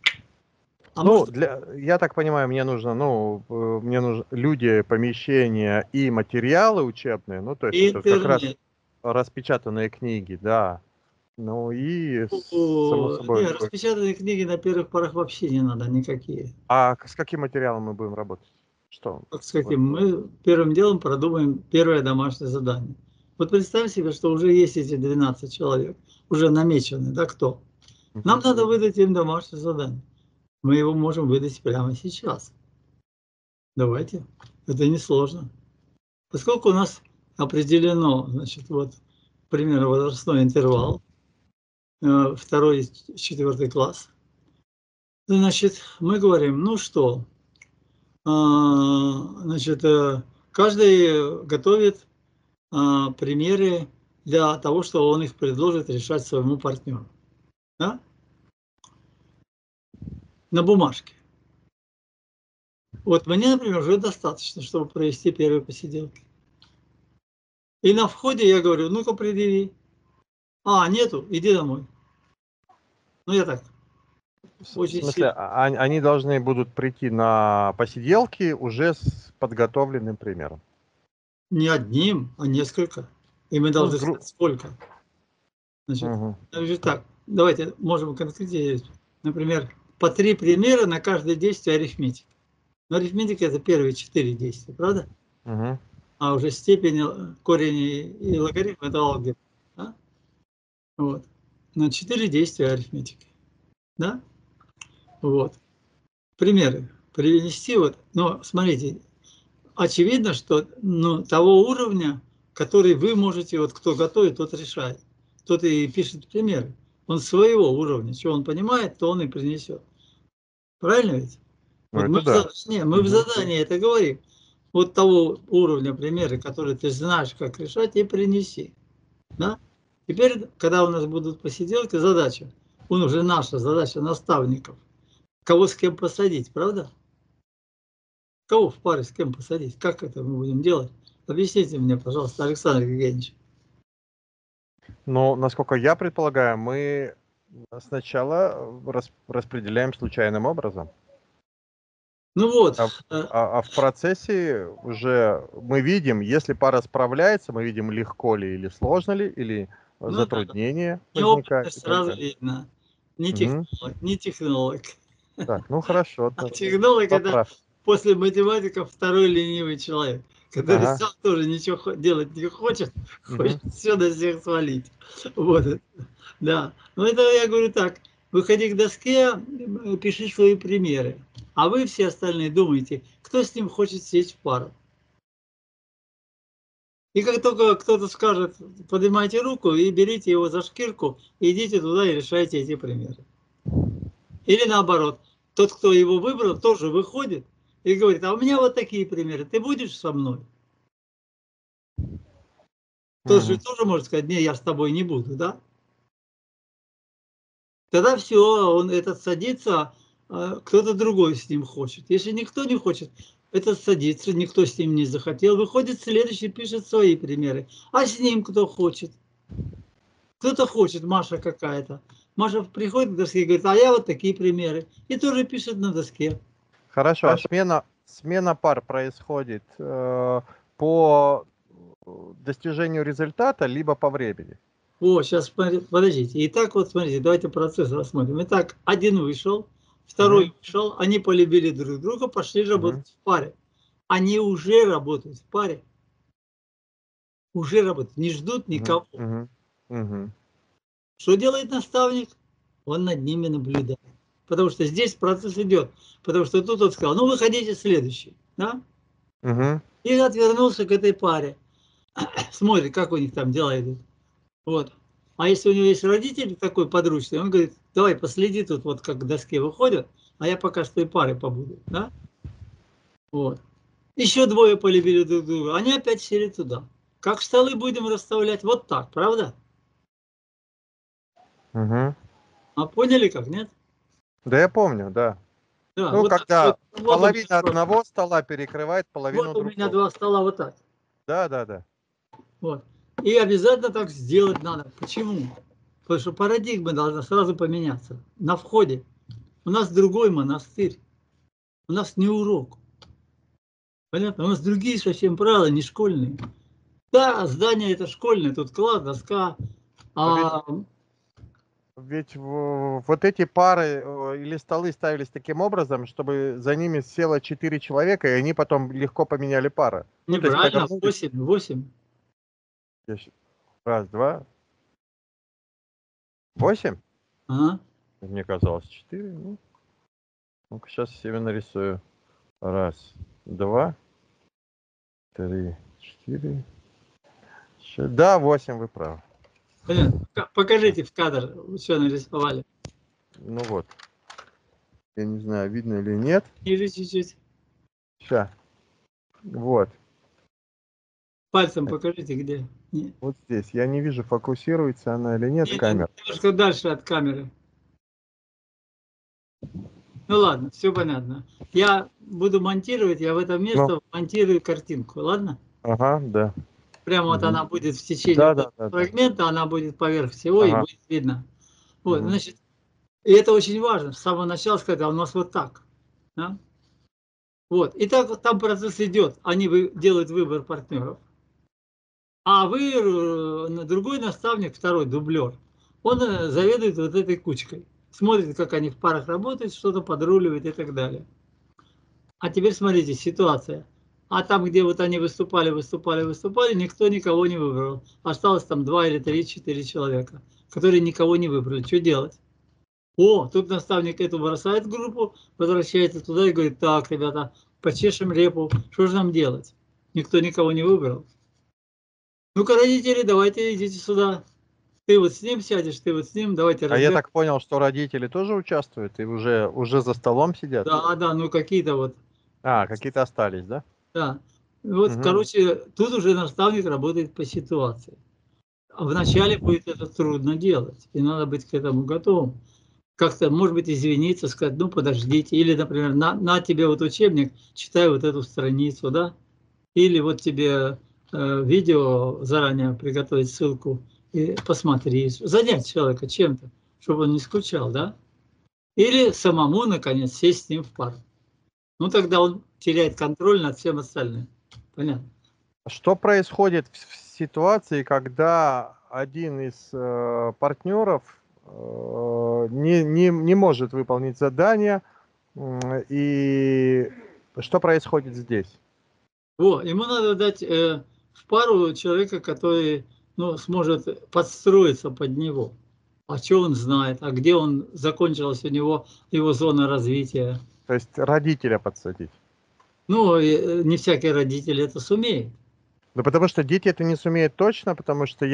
А Ну, может, я так понимаю, мне нужны люди, помещения и материалы учебные, ну, то есть это как раз интернет. распечатанные книги, да. Ну и, само собой, Не, распечатанные книги на первых порах вообще не надо, никакие. с каким материалом мы будем работать? Что? Как с Вот. каким? Мы первым делом продумаем первое домашнее задание. Вот представь себе, что уже есть эти 12 человек, уже намечены, да, кто? Нам Мгм. надо выдать им домашнее задание. Мы его можем выдать прямо сейчас. Давайте. Это несложно. Поскольку у нас определено, значит, вот, примерно возрастной интервал, 2-й, 4 класс, значит, мы говорим, ну что, значит, каждый готовит примеры для того, что он их предложит решать своему партнеру. Да? На бумажке. Вот мне, например, уже достаточно, чтобы провести первые посиделки. И на входе я говорю, ну-ка предъяви. А, нету, иди домой. Ну, я так, В очень смысле, сильно. они должны будут прийти на посиделки уже с подготовленным примером. Не одним, а несколько. И мы Ну, должны знать, сколько. Значит, Мгм. так, давайте можем конкретизировать. Например, по 3 примера на каждое действие арифметики. Но арифметика – это первые 4 действия, правда? Мгм. А уже степень, корень и логарифм – это алгебра. Да? Вот. На 4 действия арифметики. Да? Вот. Примеры привести. Вот. Но смотрите, очевидно, что того уровня, который вы можете, вот кто готовит, тот решает. Тот и пишет примеры. Он своего уровня, что он понимает, то он и принесет. Правильно ведь? Ну, Вот это да. мы в задании это говорим. Вот того уровня примеры, которые ты знаешь, как решать, и принеси. Да? Теперь, когда у нас будут посиделки, задача, уже наша задача наставников, кого с кем посадить, правда? Кого в паре с кем посадить? Как это мы будем делать? Объясните мне, пожалуйста, Александр Евгеньевич. Но, насколько я предполагаю, мы сначала распределяем случайным образом. Ну вот. А в процессе уже мы видим, если пара справляется, мы видим, легко ли или сложно ли, или затруднение возникает. Сразу видно. Не технолог, не технолог. Так, ну хорошо. А технолог это после математика второй ленивый человек, который сам тоже ничего делать не хочет, хочет все на всех свалить. Вот. Да. Но это я говорю так. Выходи к доске, пиши свои примеры. А вы все остальные думаете, кто с ним хочет сесть в пару. И как только кто-то скажет, поднимайте руку и берите его за шкирку, идите туда и решайте эти примеры. Или наоборот, тот, кто его выбрал, тоже выходит и говорит, а у меня вот такие примеры, ты будешь со мной? Тот же тоже может сказать, не, я с тобой не буду, да? Тогда все, он этот садится, кто-то другой с ним хочет. Если никто не хочет, этот садится, никто с ним не захотел, выходит следующий, пишет свои примеры. А с ним кто хочет? Кто-то хочет, Маша какая-то. Маша приходит к доске и говорит, а я вот такие примеры. И тоже пишет на доске. Хорошо, а смена пар происходит по достижению результата, либо по времени? О, сейчас, подождите. Итак, вот смотрите, давайте процесс рассмотрим. Итак, один вышел, второй вышел, они полюбили друг друга, пошли работать в паре. Они уже работают в паре. Уже работают, не ждут никого. Что делает наставник? Он над ними наблюдает. Потому что здесь процесс идет. Потому что тут он сказал, ну выходите следующий. Да? И отвернулся к этой паре. Смотрит, как у них там дела идут. Вот. А если у него есть родитель такой подручный, он говорит, давай последи тут, вот как к доске выходят, а я пока с той парой побуду. Да? Вот. Еще двое полюбили друг друга, они опять сели туда. Как столы будем расставлять? Вот так, правда? А поняли как, нет? Да, я помню, да. Да, ну, вот когда вот, половина одного стола перекрывает половину другого. Вот у меня два стола вот так. Да. Вот. И обязательно так сделать надо. Почему? Потому что парадигма должна сразу поменяться. На входе. У нас другой монастырь. У нас не урок. Понятно? У нас другие совсем правила, не школьные. Да, здание это школьное, тут класс, доска. Ведь вот эти пары или столы ставились таким образом, чтобы за ними село 4 человека, и они потом легко поменяли пары. Неправильно, 8. Раз, два. 8? Ага. Мне казалось 4. Ну-ка, сейчас себе нарисую. Раз, два, 3, 4. Да, 8, вы правы. Покажите в кадр, что нарисовали. Ну вот. Я не знаю, видно или нет. Ниже чуть-чуть. Сейчас. Вот. Пальцем покажите, где. Нет. Вот здесь. Я не вижу, фокусируется она или нет, камера. Немножко дальше от камеры. Ну ладно, все понятно. Я буду монтировать, я в это место монтирую картинку, ладно? Ага, да. Прямо вот она будет в течение фрагмента, она будет поверх всего и будет видно. Вот, значит, и это очень важно. С самого начала сказать, а у нас вот так. Да? Вот. И так там процесс идет. Они делают выбор партнеров. А вы, другой наставник, второй дублер, он заведует вот этой кучкой. Смотрит, как они в парах работают, что-то подруливает и так далее. А теперь смотрите, ситуация. А там, где вот они выступали, никто никого не выбрал. Осталось там 2 или 3, 4 человека, которые никого не выбрали. Что делать? О, тут наставник эту бросает группу, возвращается туда и говорит, так, ребята, почешем репу, что же нам делать? Никто никого не выбрал. Ну-ка, родители, давайте идите сюда. Ты вот с ним сядешь, ты вот с ним, давайте разберем. А я так понял, что родители тоже участвуют и уже за столом сидят? Да, ну какие-то вот. А, какие-то остались, да? Да. Вот, короче, тут уже наставник работает по ситуации. А вначале будет это трудно делать, и надо быть к этому готовым. как-то, может быть, извиниться, сказать, ну, подождите. Или, например, на тебе вот учебник, читай вот эту страницу, да. Или вот тебе видео заранее приготовить ссылку и посмотри. Занять человека чем-то, чтобы он не скучал, да. Или самому, наконец, сесть с ним в пару. Ну, тогда он теряет контроль над всем остальным. Понятно? Что происходит в ситуации, когда один из партнеров не может выполнить задание, и что происходит здесь? Ему надо дать в пару человека, который сможет подстроиться под него. А что он знает, а где он закончилась у него его зона развития. То есть родителя подсадить. Ну, не всякий родитель это сумеет. Ну, потому что дети это не сумеют точно, потому что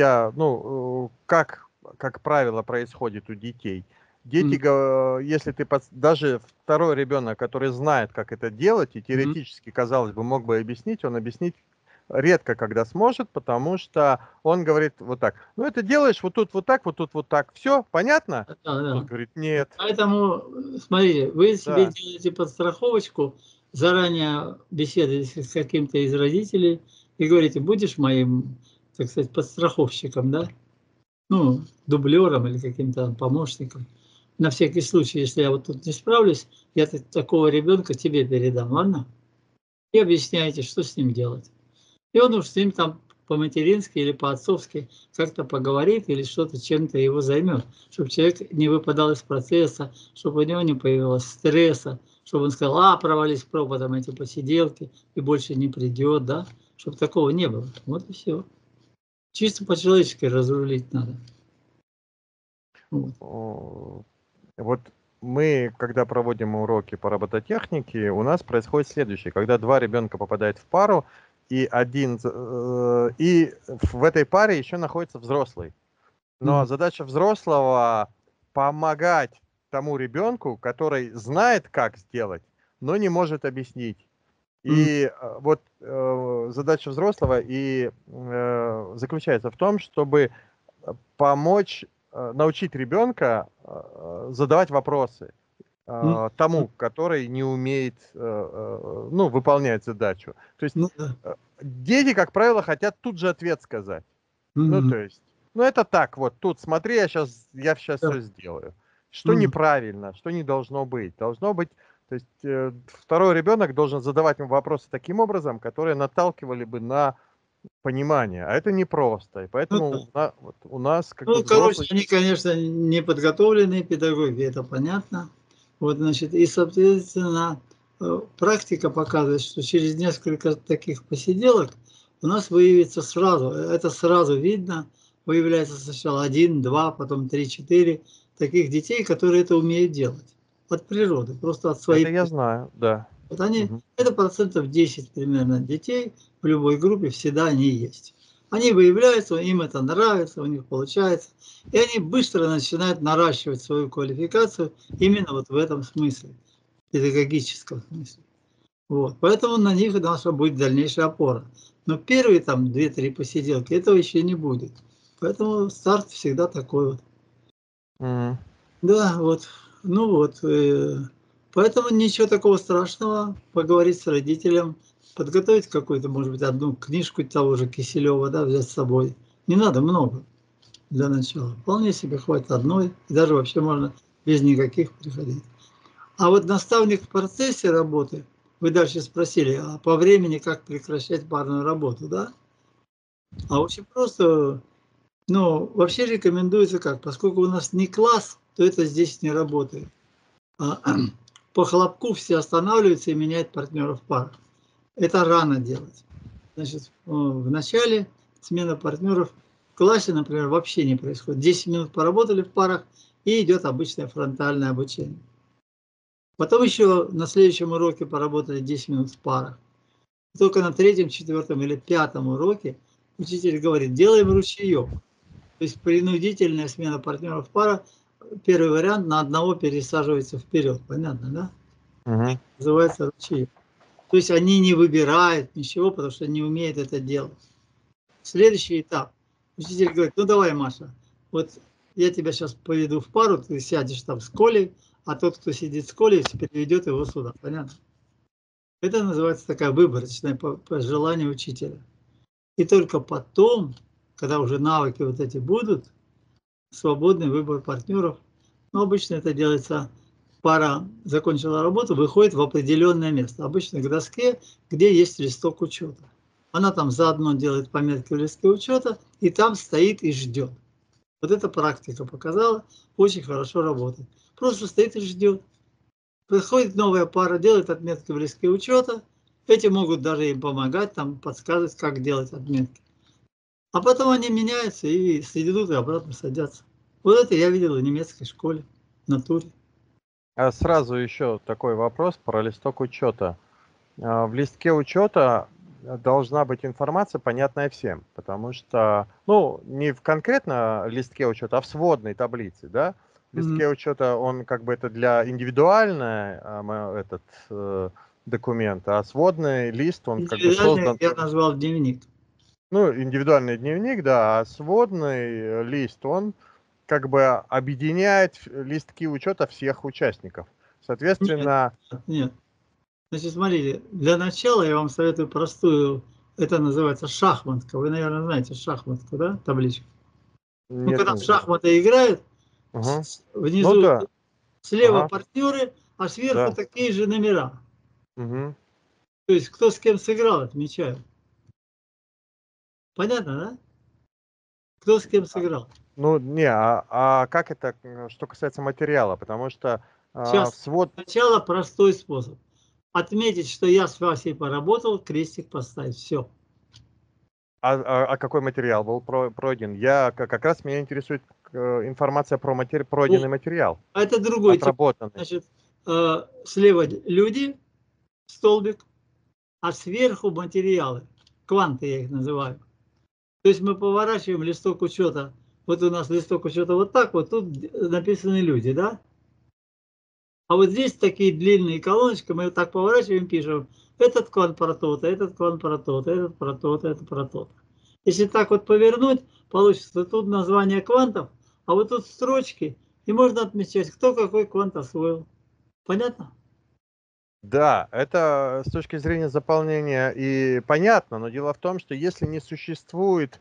как правило, происходит у детей. Дети, если ты, даже второй ребенок, который знает, как это делать, и теоретически, казалось бы, мог бы объяснить, он объяснить редко когда сможет, потому что он говорит вот так: ну, это делаешь вот тут вот так, вот тут вот так, все, понятно? Да. Тот говорит: нет. Поэтому, смотрите, вы себе Да. делаете подстраховочку, заранее беседуете с каким-то из родителей и говорите, будешь моим, так сказать, подстраховщиком, да? Ну, дублером или каким-то помощником. На всякий случай, если я вот тут не справлюсь, я такого ребенка тебе передам, ладно? И объясняете, что с ним делать. И он уж с ним там по-матерински или по-отцовски как-то поговорит или что-то чем-то его займет, чтобы человек не выпадал из процесса, чтобы у него не появилось стресса, чтобы он сказал, провались пропадом эти посиделки и больше не придет, да, чтобы такого не было. Вот и все. Чисто по-человечески разрулить надо. Вот мы, когда проводим уроки по робототехнике, у нас происходит следующее. Когда два ребенка попадают в пару, и в этой паре еще находится взрослый. Но задача взрослого помогать тому ребенку, который знает, как сделать, но не может объяснить. И вот задача взрослого и заключается в том, чтобы помочь научить ребенка задавать вопросы тому, который не умеет выполнять задачу. То есть дети, как правило, хотят тут же ответ сказать. Ну, то есть, это так, вот тут смотри, я сейчас все сделаю. Что неправильно, что не должно быть. Должно быть, то есть второй ребенок должен задавать ему вопросы таким образом, которые наталкивали бы на понимание. А это непросто. И поэтому у нас как бы взрослые... они, конечно, не подготовленные педагоги, это понятно. Вот, значит, и, соответственно, практика показывает, что через несколько таких посиделок у нас выявится сразу, это сразу видно, выявляется сначала 1, 2, потом 3, 4 таких детей, которые это умеют делать от природы, просто от своей... Это я знаю, да. Вот они, это 10% примерно детей в любой группе всегда они есть. Они выявляются, им это нравится, у них получается, и они быстро начинают наращивать свою квалификацию именно вот в этом смысле, педагогическом смысле. Вот. Поэтому на них должна быть дальнейшая опора. Но первые там 2-3 посиделки этого еще не будет. Поэтому старт всегда такой вот. Да, вот. Ну вот. Поэтому ничего такого страшного. Поговорить с родителем, подготовить какую-то, может быть, одну книжку того же Киселева, да, взять с собой. Не надо много для начала. Вполне себе хватит одной. И даже вообще можно без никаких приходить. А вот наставник в процессе работы, вы дальше спросили, а по времени как прекращать парную работу, да? А очень просто, вообще рекомендуется как, поскольку у нас не класс, то это здесь не работает. По хлопку все останавливаются и меняют партнеров в парах. Это рано делать. Значит, в начале смена партнеров в классе, например, вообще не происходит. 10 минут поработали в парах, и идет обычное фронтальное обучение. Потом еще на следующем уроке поработали 10 минут в парах. Только на 3-м, 4-м или 5-м уроке учитель говорит, делаем ручеек. То есть принудительная смена партнеров в парах. Первый вариант, на одного пересаживается вперед. Понятно, да? Называется ручеек. То есть они не выбирают ничего, потому что не умеют это делать. Следующий этап. Учитель говорит, давай, Маша, вот я тебя сейчас поведу в пару, ты сядешь там с Колей, а тот, кто сидит с Колей, переведет его сюда. Понятно? Это называется такая выборочная по желанию учителя. И только потом, когда уже навыки вот эти будут, свободный выбор партнеров. Но обычно это делается, пара закончила работу, выходит в определенное место. Обычно к доске, где есть листок учета. Она там заодно делает пометки в листке учета, и там стоит и ждет. Вот эта практика показала, очень хорошо работает. Просто стоит и ждет. Приходит новая пара, делает отметки в листке учета. Эти могут даже им помогать, там, подсказывать, как делать отметки. А потом они меняются и идут и обратно садятся. Вот это я видел в немецкой школе, в натуре. А сразу еще такой вопрос про листок учета. В листке учета должна быть информация, понятная всем, потому что, ну, не в конкретно листке учета, а в сводной таблице, да? В листке учета он как бы это для индивидуальный документ, а сводный лист, он как бы создан... Я назвал дневник. Ну, индивидуальный дневник, да, а сводный лист, он как бы объединяет листки учета всех участников. Соответственно... Нет. Значит, смотрите, для начала я вам советую простую, это называется шахматка. Вы, наверное, знаете шахматку, да, табличку? Ну, Нет, когда в не знаю. шахматы играют, Угу. Ну внизу да. слева Ага. партнеры, а сверху Да. такие же номера. Угу. То есть, кто с кем сыграл, отмечают. Понятно, да? Кто с кем сыграл. Ну, не, а как это, что касается материала? Потому что в Сейчас свод... сначала простой способ. Отметить, что я с Васей поработал, крестик поставить. Все. А какой материал был пройден? Как раз меня интересует информация про пройденный материал, А это другой тип. отработанный. Значит, слева люди, столбик, а сверху материалы. Кванты я их называю. То есть мы поворачиваем листок учета. Вот у нас листок учета вот так, вот тут написаны люди, да? А вот здесь такие длинные колоночки, мы вот так поворачиваем, пишем, этот квант про то-то, этот квант про то-то, этот про то-то, это про то-то. Если так вот повернуть, получится тут название квантов, а вот тут строчки, и можно отмечать, кто какой квант освоил. Понятно? Да, это с точки зрения заполнения и понятно, но дело в том, что если не существует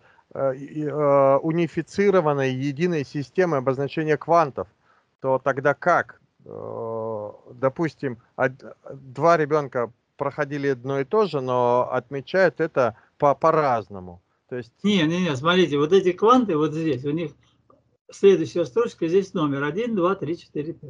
унифицированной единой системы обозначения квантов, то тогда как? Допустим, два ребенка проходили одно и то же, но отмечают это по-разному. То есть... Не, смотрите, вот эти кванты вот здесь, у них следующая строчка, здесь номер 1, 2, 3, 4, 5.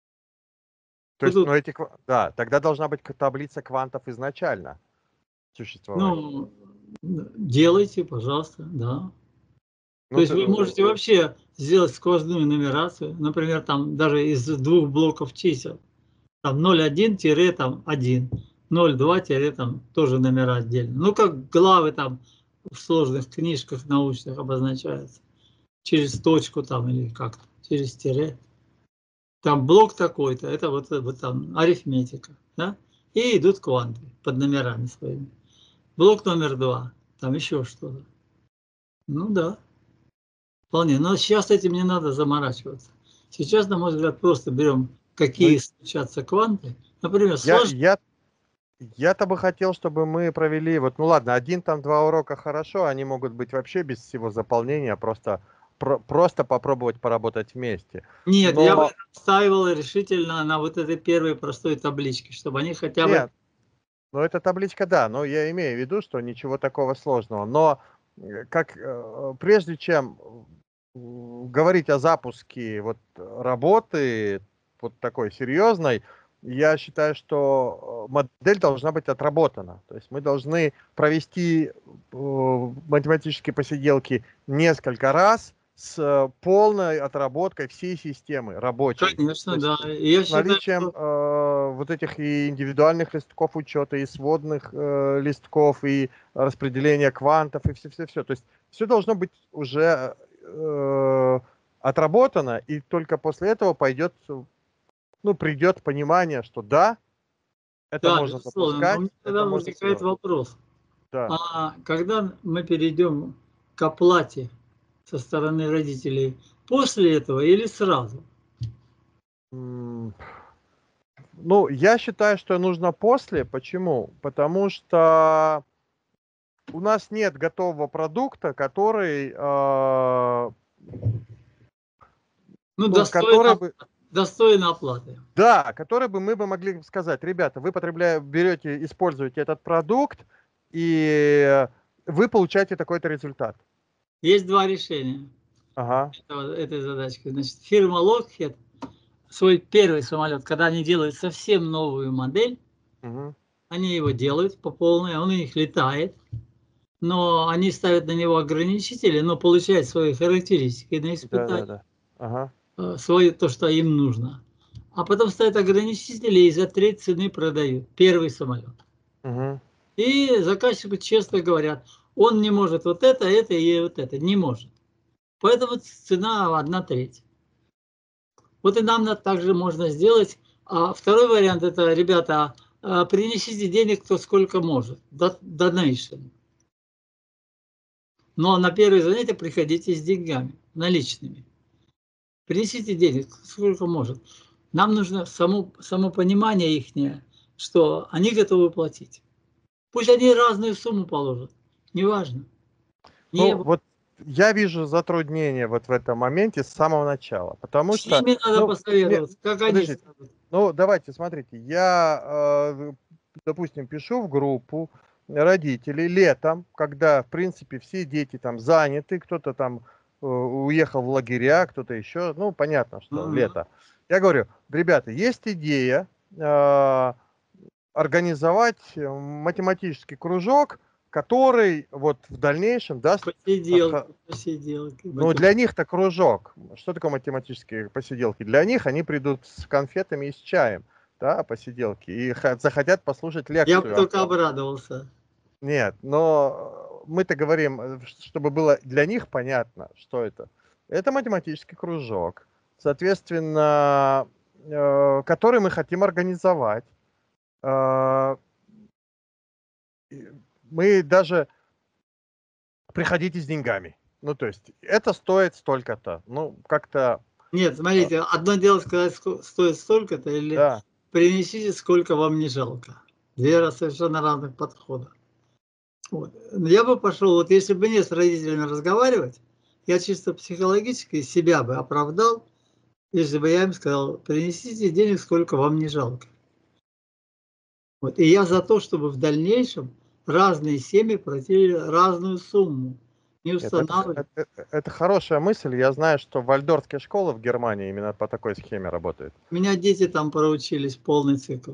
То есть, ну, да, тогда должна быть таблица квантов изначально существовать. Ну, делайте, пожалуйста, да. То Ну, есть вы можете вообще сделать сквозную нумерацию, например, там даже из двух блоков чисел, там 0,1-1, 0,2- там тоже номера отдельно. Ну, как главы там в сложных книжках научных обозначаются, через точку там или как-то, через тире. Там блок такой-то, это вот там арифметика, да? И идут кванты под номерами своими. Блок номер 2, там еще что-то. Ну да. Вполне. Но сейчас этим не надо заморачиваться. Сейчас, на мой взгляд, просто берем, какие случатся кванты. Например, я-то бы хотел, чтобы мы провели, вот, ну ладно, 1-2 урока хорошо, они могут быть вообще без всего заполнения, просто попробовать поработать вместе. Нет, я бы ставил решительно на вот этой первой простой табличке, чтобы они хотя бы... Нет, ну эта табличка, да, но я имею в виду, что ничего такого сложного. Но прежде чем говорить о запуске вот работы вот такой серьезной, я считаю, что модель должна быть отработана. То есть мы должны провести математические посиделки несколько раз с полной отработкой всей системы рабочей. Конечно, да. Я с наличием вот этих и индивидуальных листков учета, и сводных листков, и распределения квантов, и все-все-все. То есть все должно быть уже отработано, и только после этого придет понимание, что да, это можно запускать. Но у меня тогда возникает вопрос. Да. А когда мы перейдем к оплате, со стороны родителей после этого или сразу? Ну, я считаю, что нужно после. Почему? Потому что у нас нет готового продукта, который, Ну, который бы, достойно оплаты. да, который бы мы бы могли сказать, ребята, вы берете, используете этот продукт, и вы получаете такой-то результат. Есть два решения Ага. этой задачки. Значит, фирма Lockheed, свой первый самолет, когда они делают совсем новую модель, Угу. они его делают по полной, он у них летает, но они ставят на него ограничители, но получают свои характеристики на испытание, Да. Ага. свое, то, что им нужно. А потом ставят ограничители и за треть цены продают первый самолет. Угу. И заказчику честно говорят, он не может вот это и вот это, не может. Поэтому цена 1/3. Вот и нам также можно сделать. А второй вариант это, ребята, принесите денег кто сколько может. Donation. Но на первое занятие приходите с деньгами, наличными. Принесите денег сколько может. Нам нужно само понимание ихнее, что они готовы платить. Пусть они разную сумму положат, неважно. Ну, вот я вижу затруднение вот в этом моменте с самого начала, потому С что... ними надо посоветоваться, как они Подождите, скажут. давайте, смотрите, я, допустим, пишу в группу родителей летом, когда, в принципе, все дети там заняты, кто-то там уехал в лагеря, кто-то еще, ну, понятно, что лето. Я говорю, ребята, есть идея организовать математический кружок, который вот в дальнейшем даст... Посиделки. Ну, для них-то кружок. Что такое математические посиделки? Для них они придут с конфетами и с чаем, да, посиделки, и захотят послушать лекцию. Я бы только обрадовался. Нет, но мы-то говорим, чтобы было для них понятно, что это. Это математический кружок, соответственно, который мы хотим организовать. Мы даже... Приходите с деньгами. Ну, то есть, это стоит столько-то. Ну, как-то... Нет, смотрите, одно дело сказать, стоит столько-то, или Да. принесите, сколько вам не жалко. Две совершенно разных подхода. Вот. Я бы пошел, вот если бы мне с родителями разговаривать, я чисто психологически себя бы оправдал, если бы я им сказал, принесите денег, сколько вам не жалко. Вот. И я за то, чтобы в дальнейшем разные семьи платили разную сумму. Не устанавливать. Это хорошая мысль. Я знаю, что вальдорфские школы в Германии именно по такой схеме работают. У меня дети там проучились полный цикл.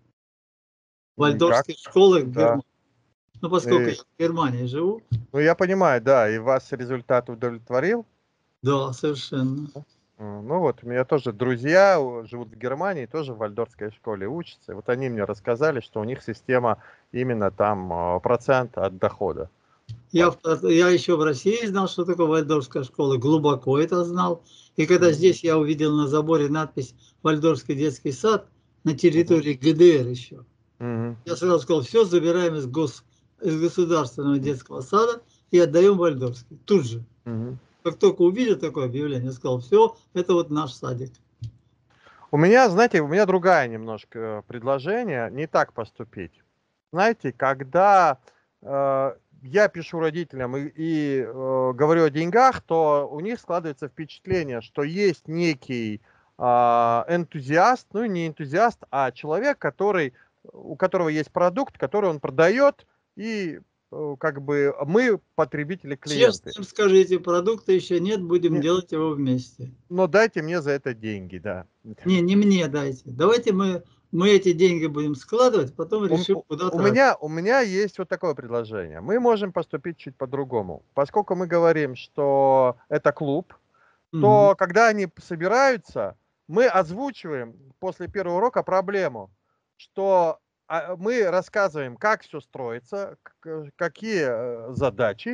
В вальдорфских школах в Германии. Ну, поскольку я в Германии живу. Ну, я понимаю, да. И вас результат удовлетворил? Да, совершенно. Ну вот, у меня тоже друзья живут в Германии, тоже в вальдорфской школе учатся. Вот они мне рассказали, что у них система именно там процент от дохода. Я еще в России знал, что такое вальдорфская школа, глубоко это знал. И когда здесь я увидел на заборе надпись «Вальдорфский детский сад» на территории ГДР еще, я сразу сказал, все забираем из государственного детского сада и отдаем вальдорфский. Тут же. Как только увидел такое объявление, я сказал, все, это вот наш садик. У меня, знаете, другое немножко предложение, не так поступить. Знаете, когда я пишу родителям и говорю о деньгах, то у них складывается впечатление, что есть некий энтузиаст, ну не энтузиаст, а человек, у которого есть продукт, который он продает, и как бы мы потребители, клиенты. Честно им скажите, продукта еще нет, будем делать его вместе. Но дайте мне за это деньги, да. Не мне дайте. Давайте мы эти деньги будем складывать, потом решим, куда тратить. У меня есть вот такое предложение. Мы можем поступить чуть по-другому. Поскольку мы говорим, что это клуб, то когда они собираются, мы озвучиваем после первого урока проблему, что мы рассказываем, как все строится, какие задачи,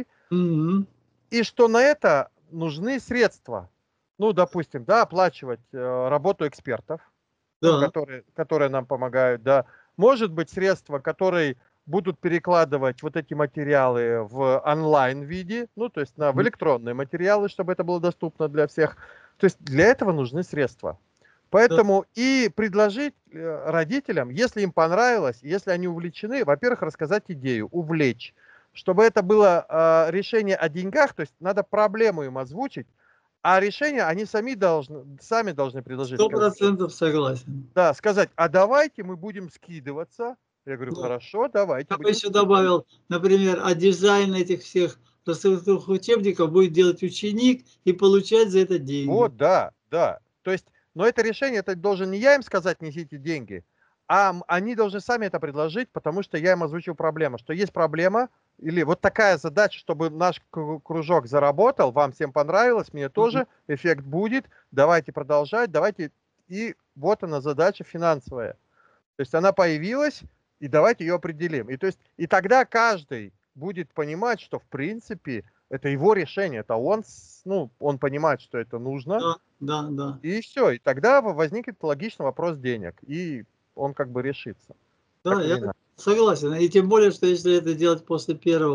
и что на это нужны средства. Ну, допустим, да, оплачивать работу экспертов, ну, которые нам помогают, да. Может быть, средства, которые будут перекладывать вот эти материалы в онлайн-виде, ну, то есть в электронные материалы, чтобы это было доступно для всех. То есть для этого нужны средства. Поэтому и предложить родителям, если им понравилось, если они увлечены, во-первых, рассказать идею, увлечь, чтобы это было решение о деньгах, то есть надо проблему им озвучить, а решение они сами должны предложить. 100% согласен. Да, сказать, а давайте мы будем скидываться. Я говорю, Да. хорошо, давайте. Я бы еще добавил, например, а дизайн этих всех рассылковых учебников будет делать ученик и получать за это деньги. Вот, да, да. То есть, но это решение, это должен не я им сказать, несите деньги, а они должны сами это предложить, потому что я им озвучил проблему, что есть проблема, или вот такая задача, чтобы наш кружок заработал, вам всем понравилось, мне тоже, эффект будет, давайте продолжать, давайте. И вот она задача финансовая. То есть она появилась, и давайте ее определим. И, то есть, и тогда каждый будет понимать, что в принципе это его решение, это он понимает, что это нужно. Да. И все, и тогда возникнет логичный вопрос денег, и он как бы решится. Да, я согласен. И тем более, что если это делать после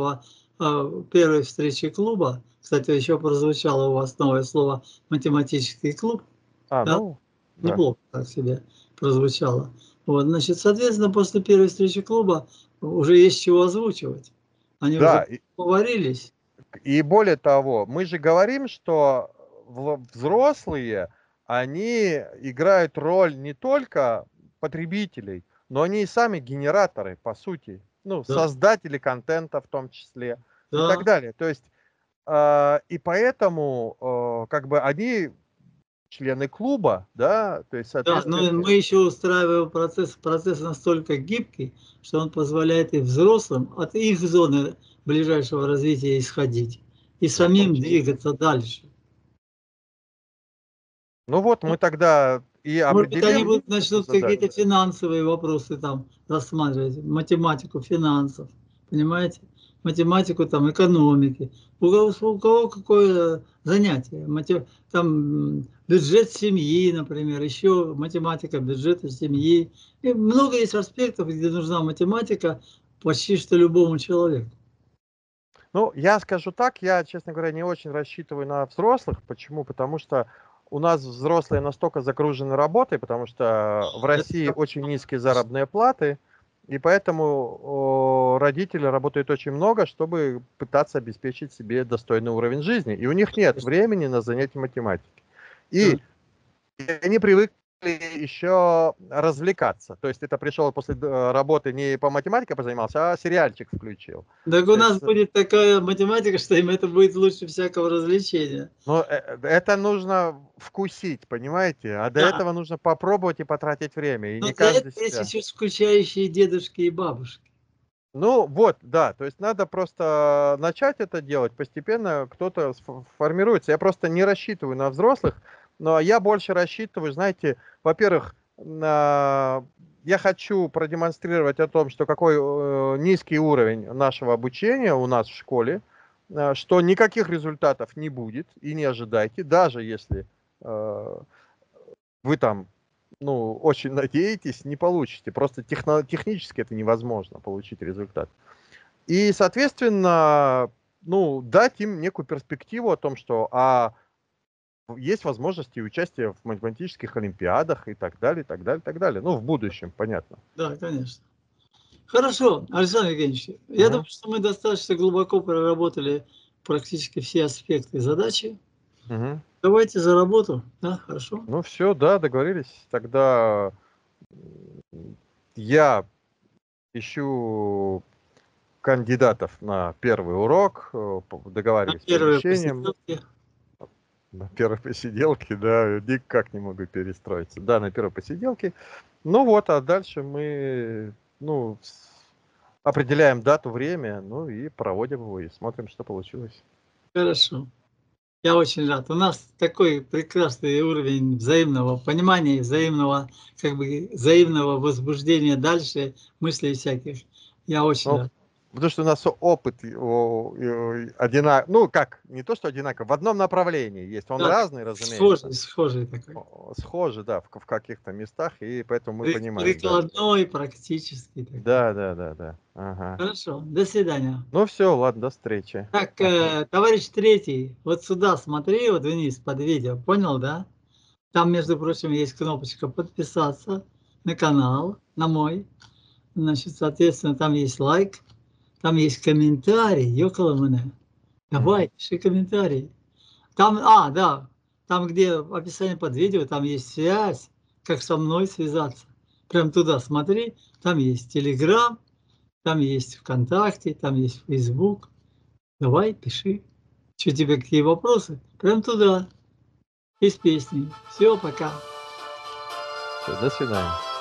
первой встречи клуба, кстати, еще прозвучало у вас новое слово «математический клуб». Да? Неплохо так себе прозвучало. Вот, значит, соответственно, после первой встречи клуба уже есть чего озвучивать. Они уже поварились. И более того, мы же говорим, что взрослые, они играют роль не только потребителей, но они и сами генераторы, по сути. Ну, создатели контента в том числе и так далее. То есть, и поэтому, как бы они члены клуба, да, то есть, соответственно... Да, но мы еще устраиваем процесс настолько гибкий, что он позволяет и взрослым от их зоны ближайшего развития исходить и самим двигаться дальше. Ну вот, мы тогда и определим... Может быть, они начнут какие-то финансовые вопросы там рассматривать, математику финансов, понимаете? Математику там экономики. У кого какое занятие? Там бюджет семьи, например, еще математика бюджета семьи. И много есть аспектов, где нужна математика почти что любому человеку. Ну, я скажу так, я, честно говоря, не очень рассчитываю на взрослых. Почему? Потому что у нас взрослые настолько загружены работой, потому что в России очень низкие заработные платы, и поэтому родители работают очень много, чтобы пытаться обеспечить себе достойный уровень жизни. И у них нет времени на занятия математикой. И они привыкли еще развлекаться. То есть это пришел после работы не по математике позанимался, а сериальчик включил. Так у нас будет такая математика, что им это будет лучше всякого развлечения. Но это нужно вкусить, понимаете? А до этого нужно попробовать и потратить время. И но не для каждый этого есть себя. еще скучающие дедушки и бабушки. Ну вот, да, то есть надо просто начать это делать, постепенно кто-то формируется. Я просто не рассчитываю на взрослых, но я больше рассчитываю, знаете, во-первых, я хочу продемонстрировать о том, что какой низкий уровень нашего обучения у нас в школе, что никаких результатов не будет и не ожидайте, даже если вы там, ну, очень надеетесь, не получите. Просто технически это невозможно получить результат. И, соответственно, ну, дать им некую перспективу о том, что есть возможности участия в математических олимпиадах и так далее, и так далее, и так далее. Ну, в будущем, понятно. Да, конечно. Хорошо, Александр Евгеньевич, я думаю, что мы достаточно глубоко проработали практически все аспекты задачи. Давайте за работу, да, хорошо? Ну все, да, договорились. Тогда я ищу кандидатов на первый урок, договариваюсь с помещением. На первой посиделке, да, никак не могу перестроиться. Да, на первой посиделке. Ну вот, а дальше мы, ну, определяем дату, время, ну и проводим его, и смотрим, что получилось. Хорошо. Я очень рад. У нас такой прекрасный уровень взаимного понимания, взаимного возбуждения дальше, мыслей всяких. Я очень рад. Потому что у нас опыт одинаковый, ну как, не то что одинаковый, в одном направлении есть. Он Да, разный, разумеется. схожий такой. Схожий, да, в каких-то местах, и поэтому мы понимаем, да. Прикладной, практический такой. Да, да, да, да. Ага. Хорошо, до свидания. Ну все, ладно, до встречи. Так, товарищ третий, вот сюда смотри, вот вниз под видео, понял, да? Там, между прочим, есть кнопочка подписаться на канал, на мой. Значит, соответственно, там есть лайк, там есть комментарий, ёкало мене. Давай, пиши комментарий. Там, да, там, где описание под видео, там есть связь, как со мной связаться. Прям туда смотри, там есть Telegram, там есть ВКонтакте, там есть Facebook. Давай, пиши. Что тебе, какие вопросы? Прям туда. И с песней. Все, пока. Всё, до свидания.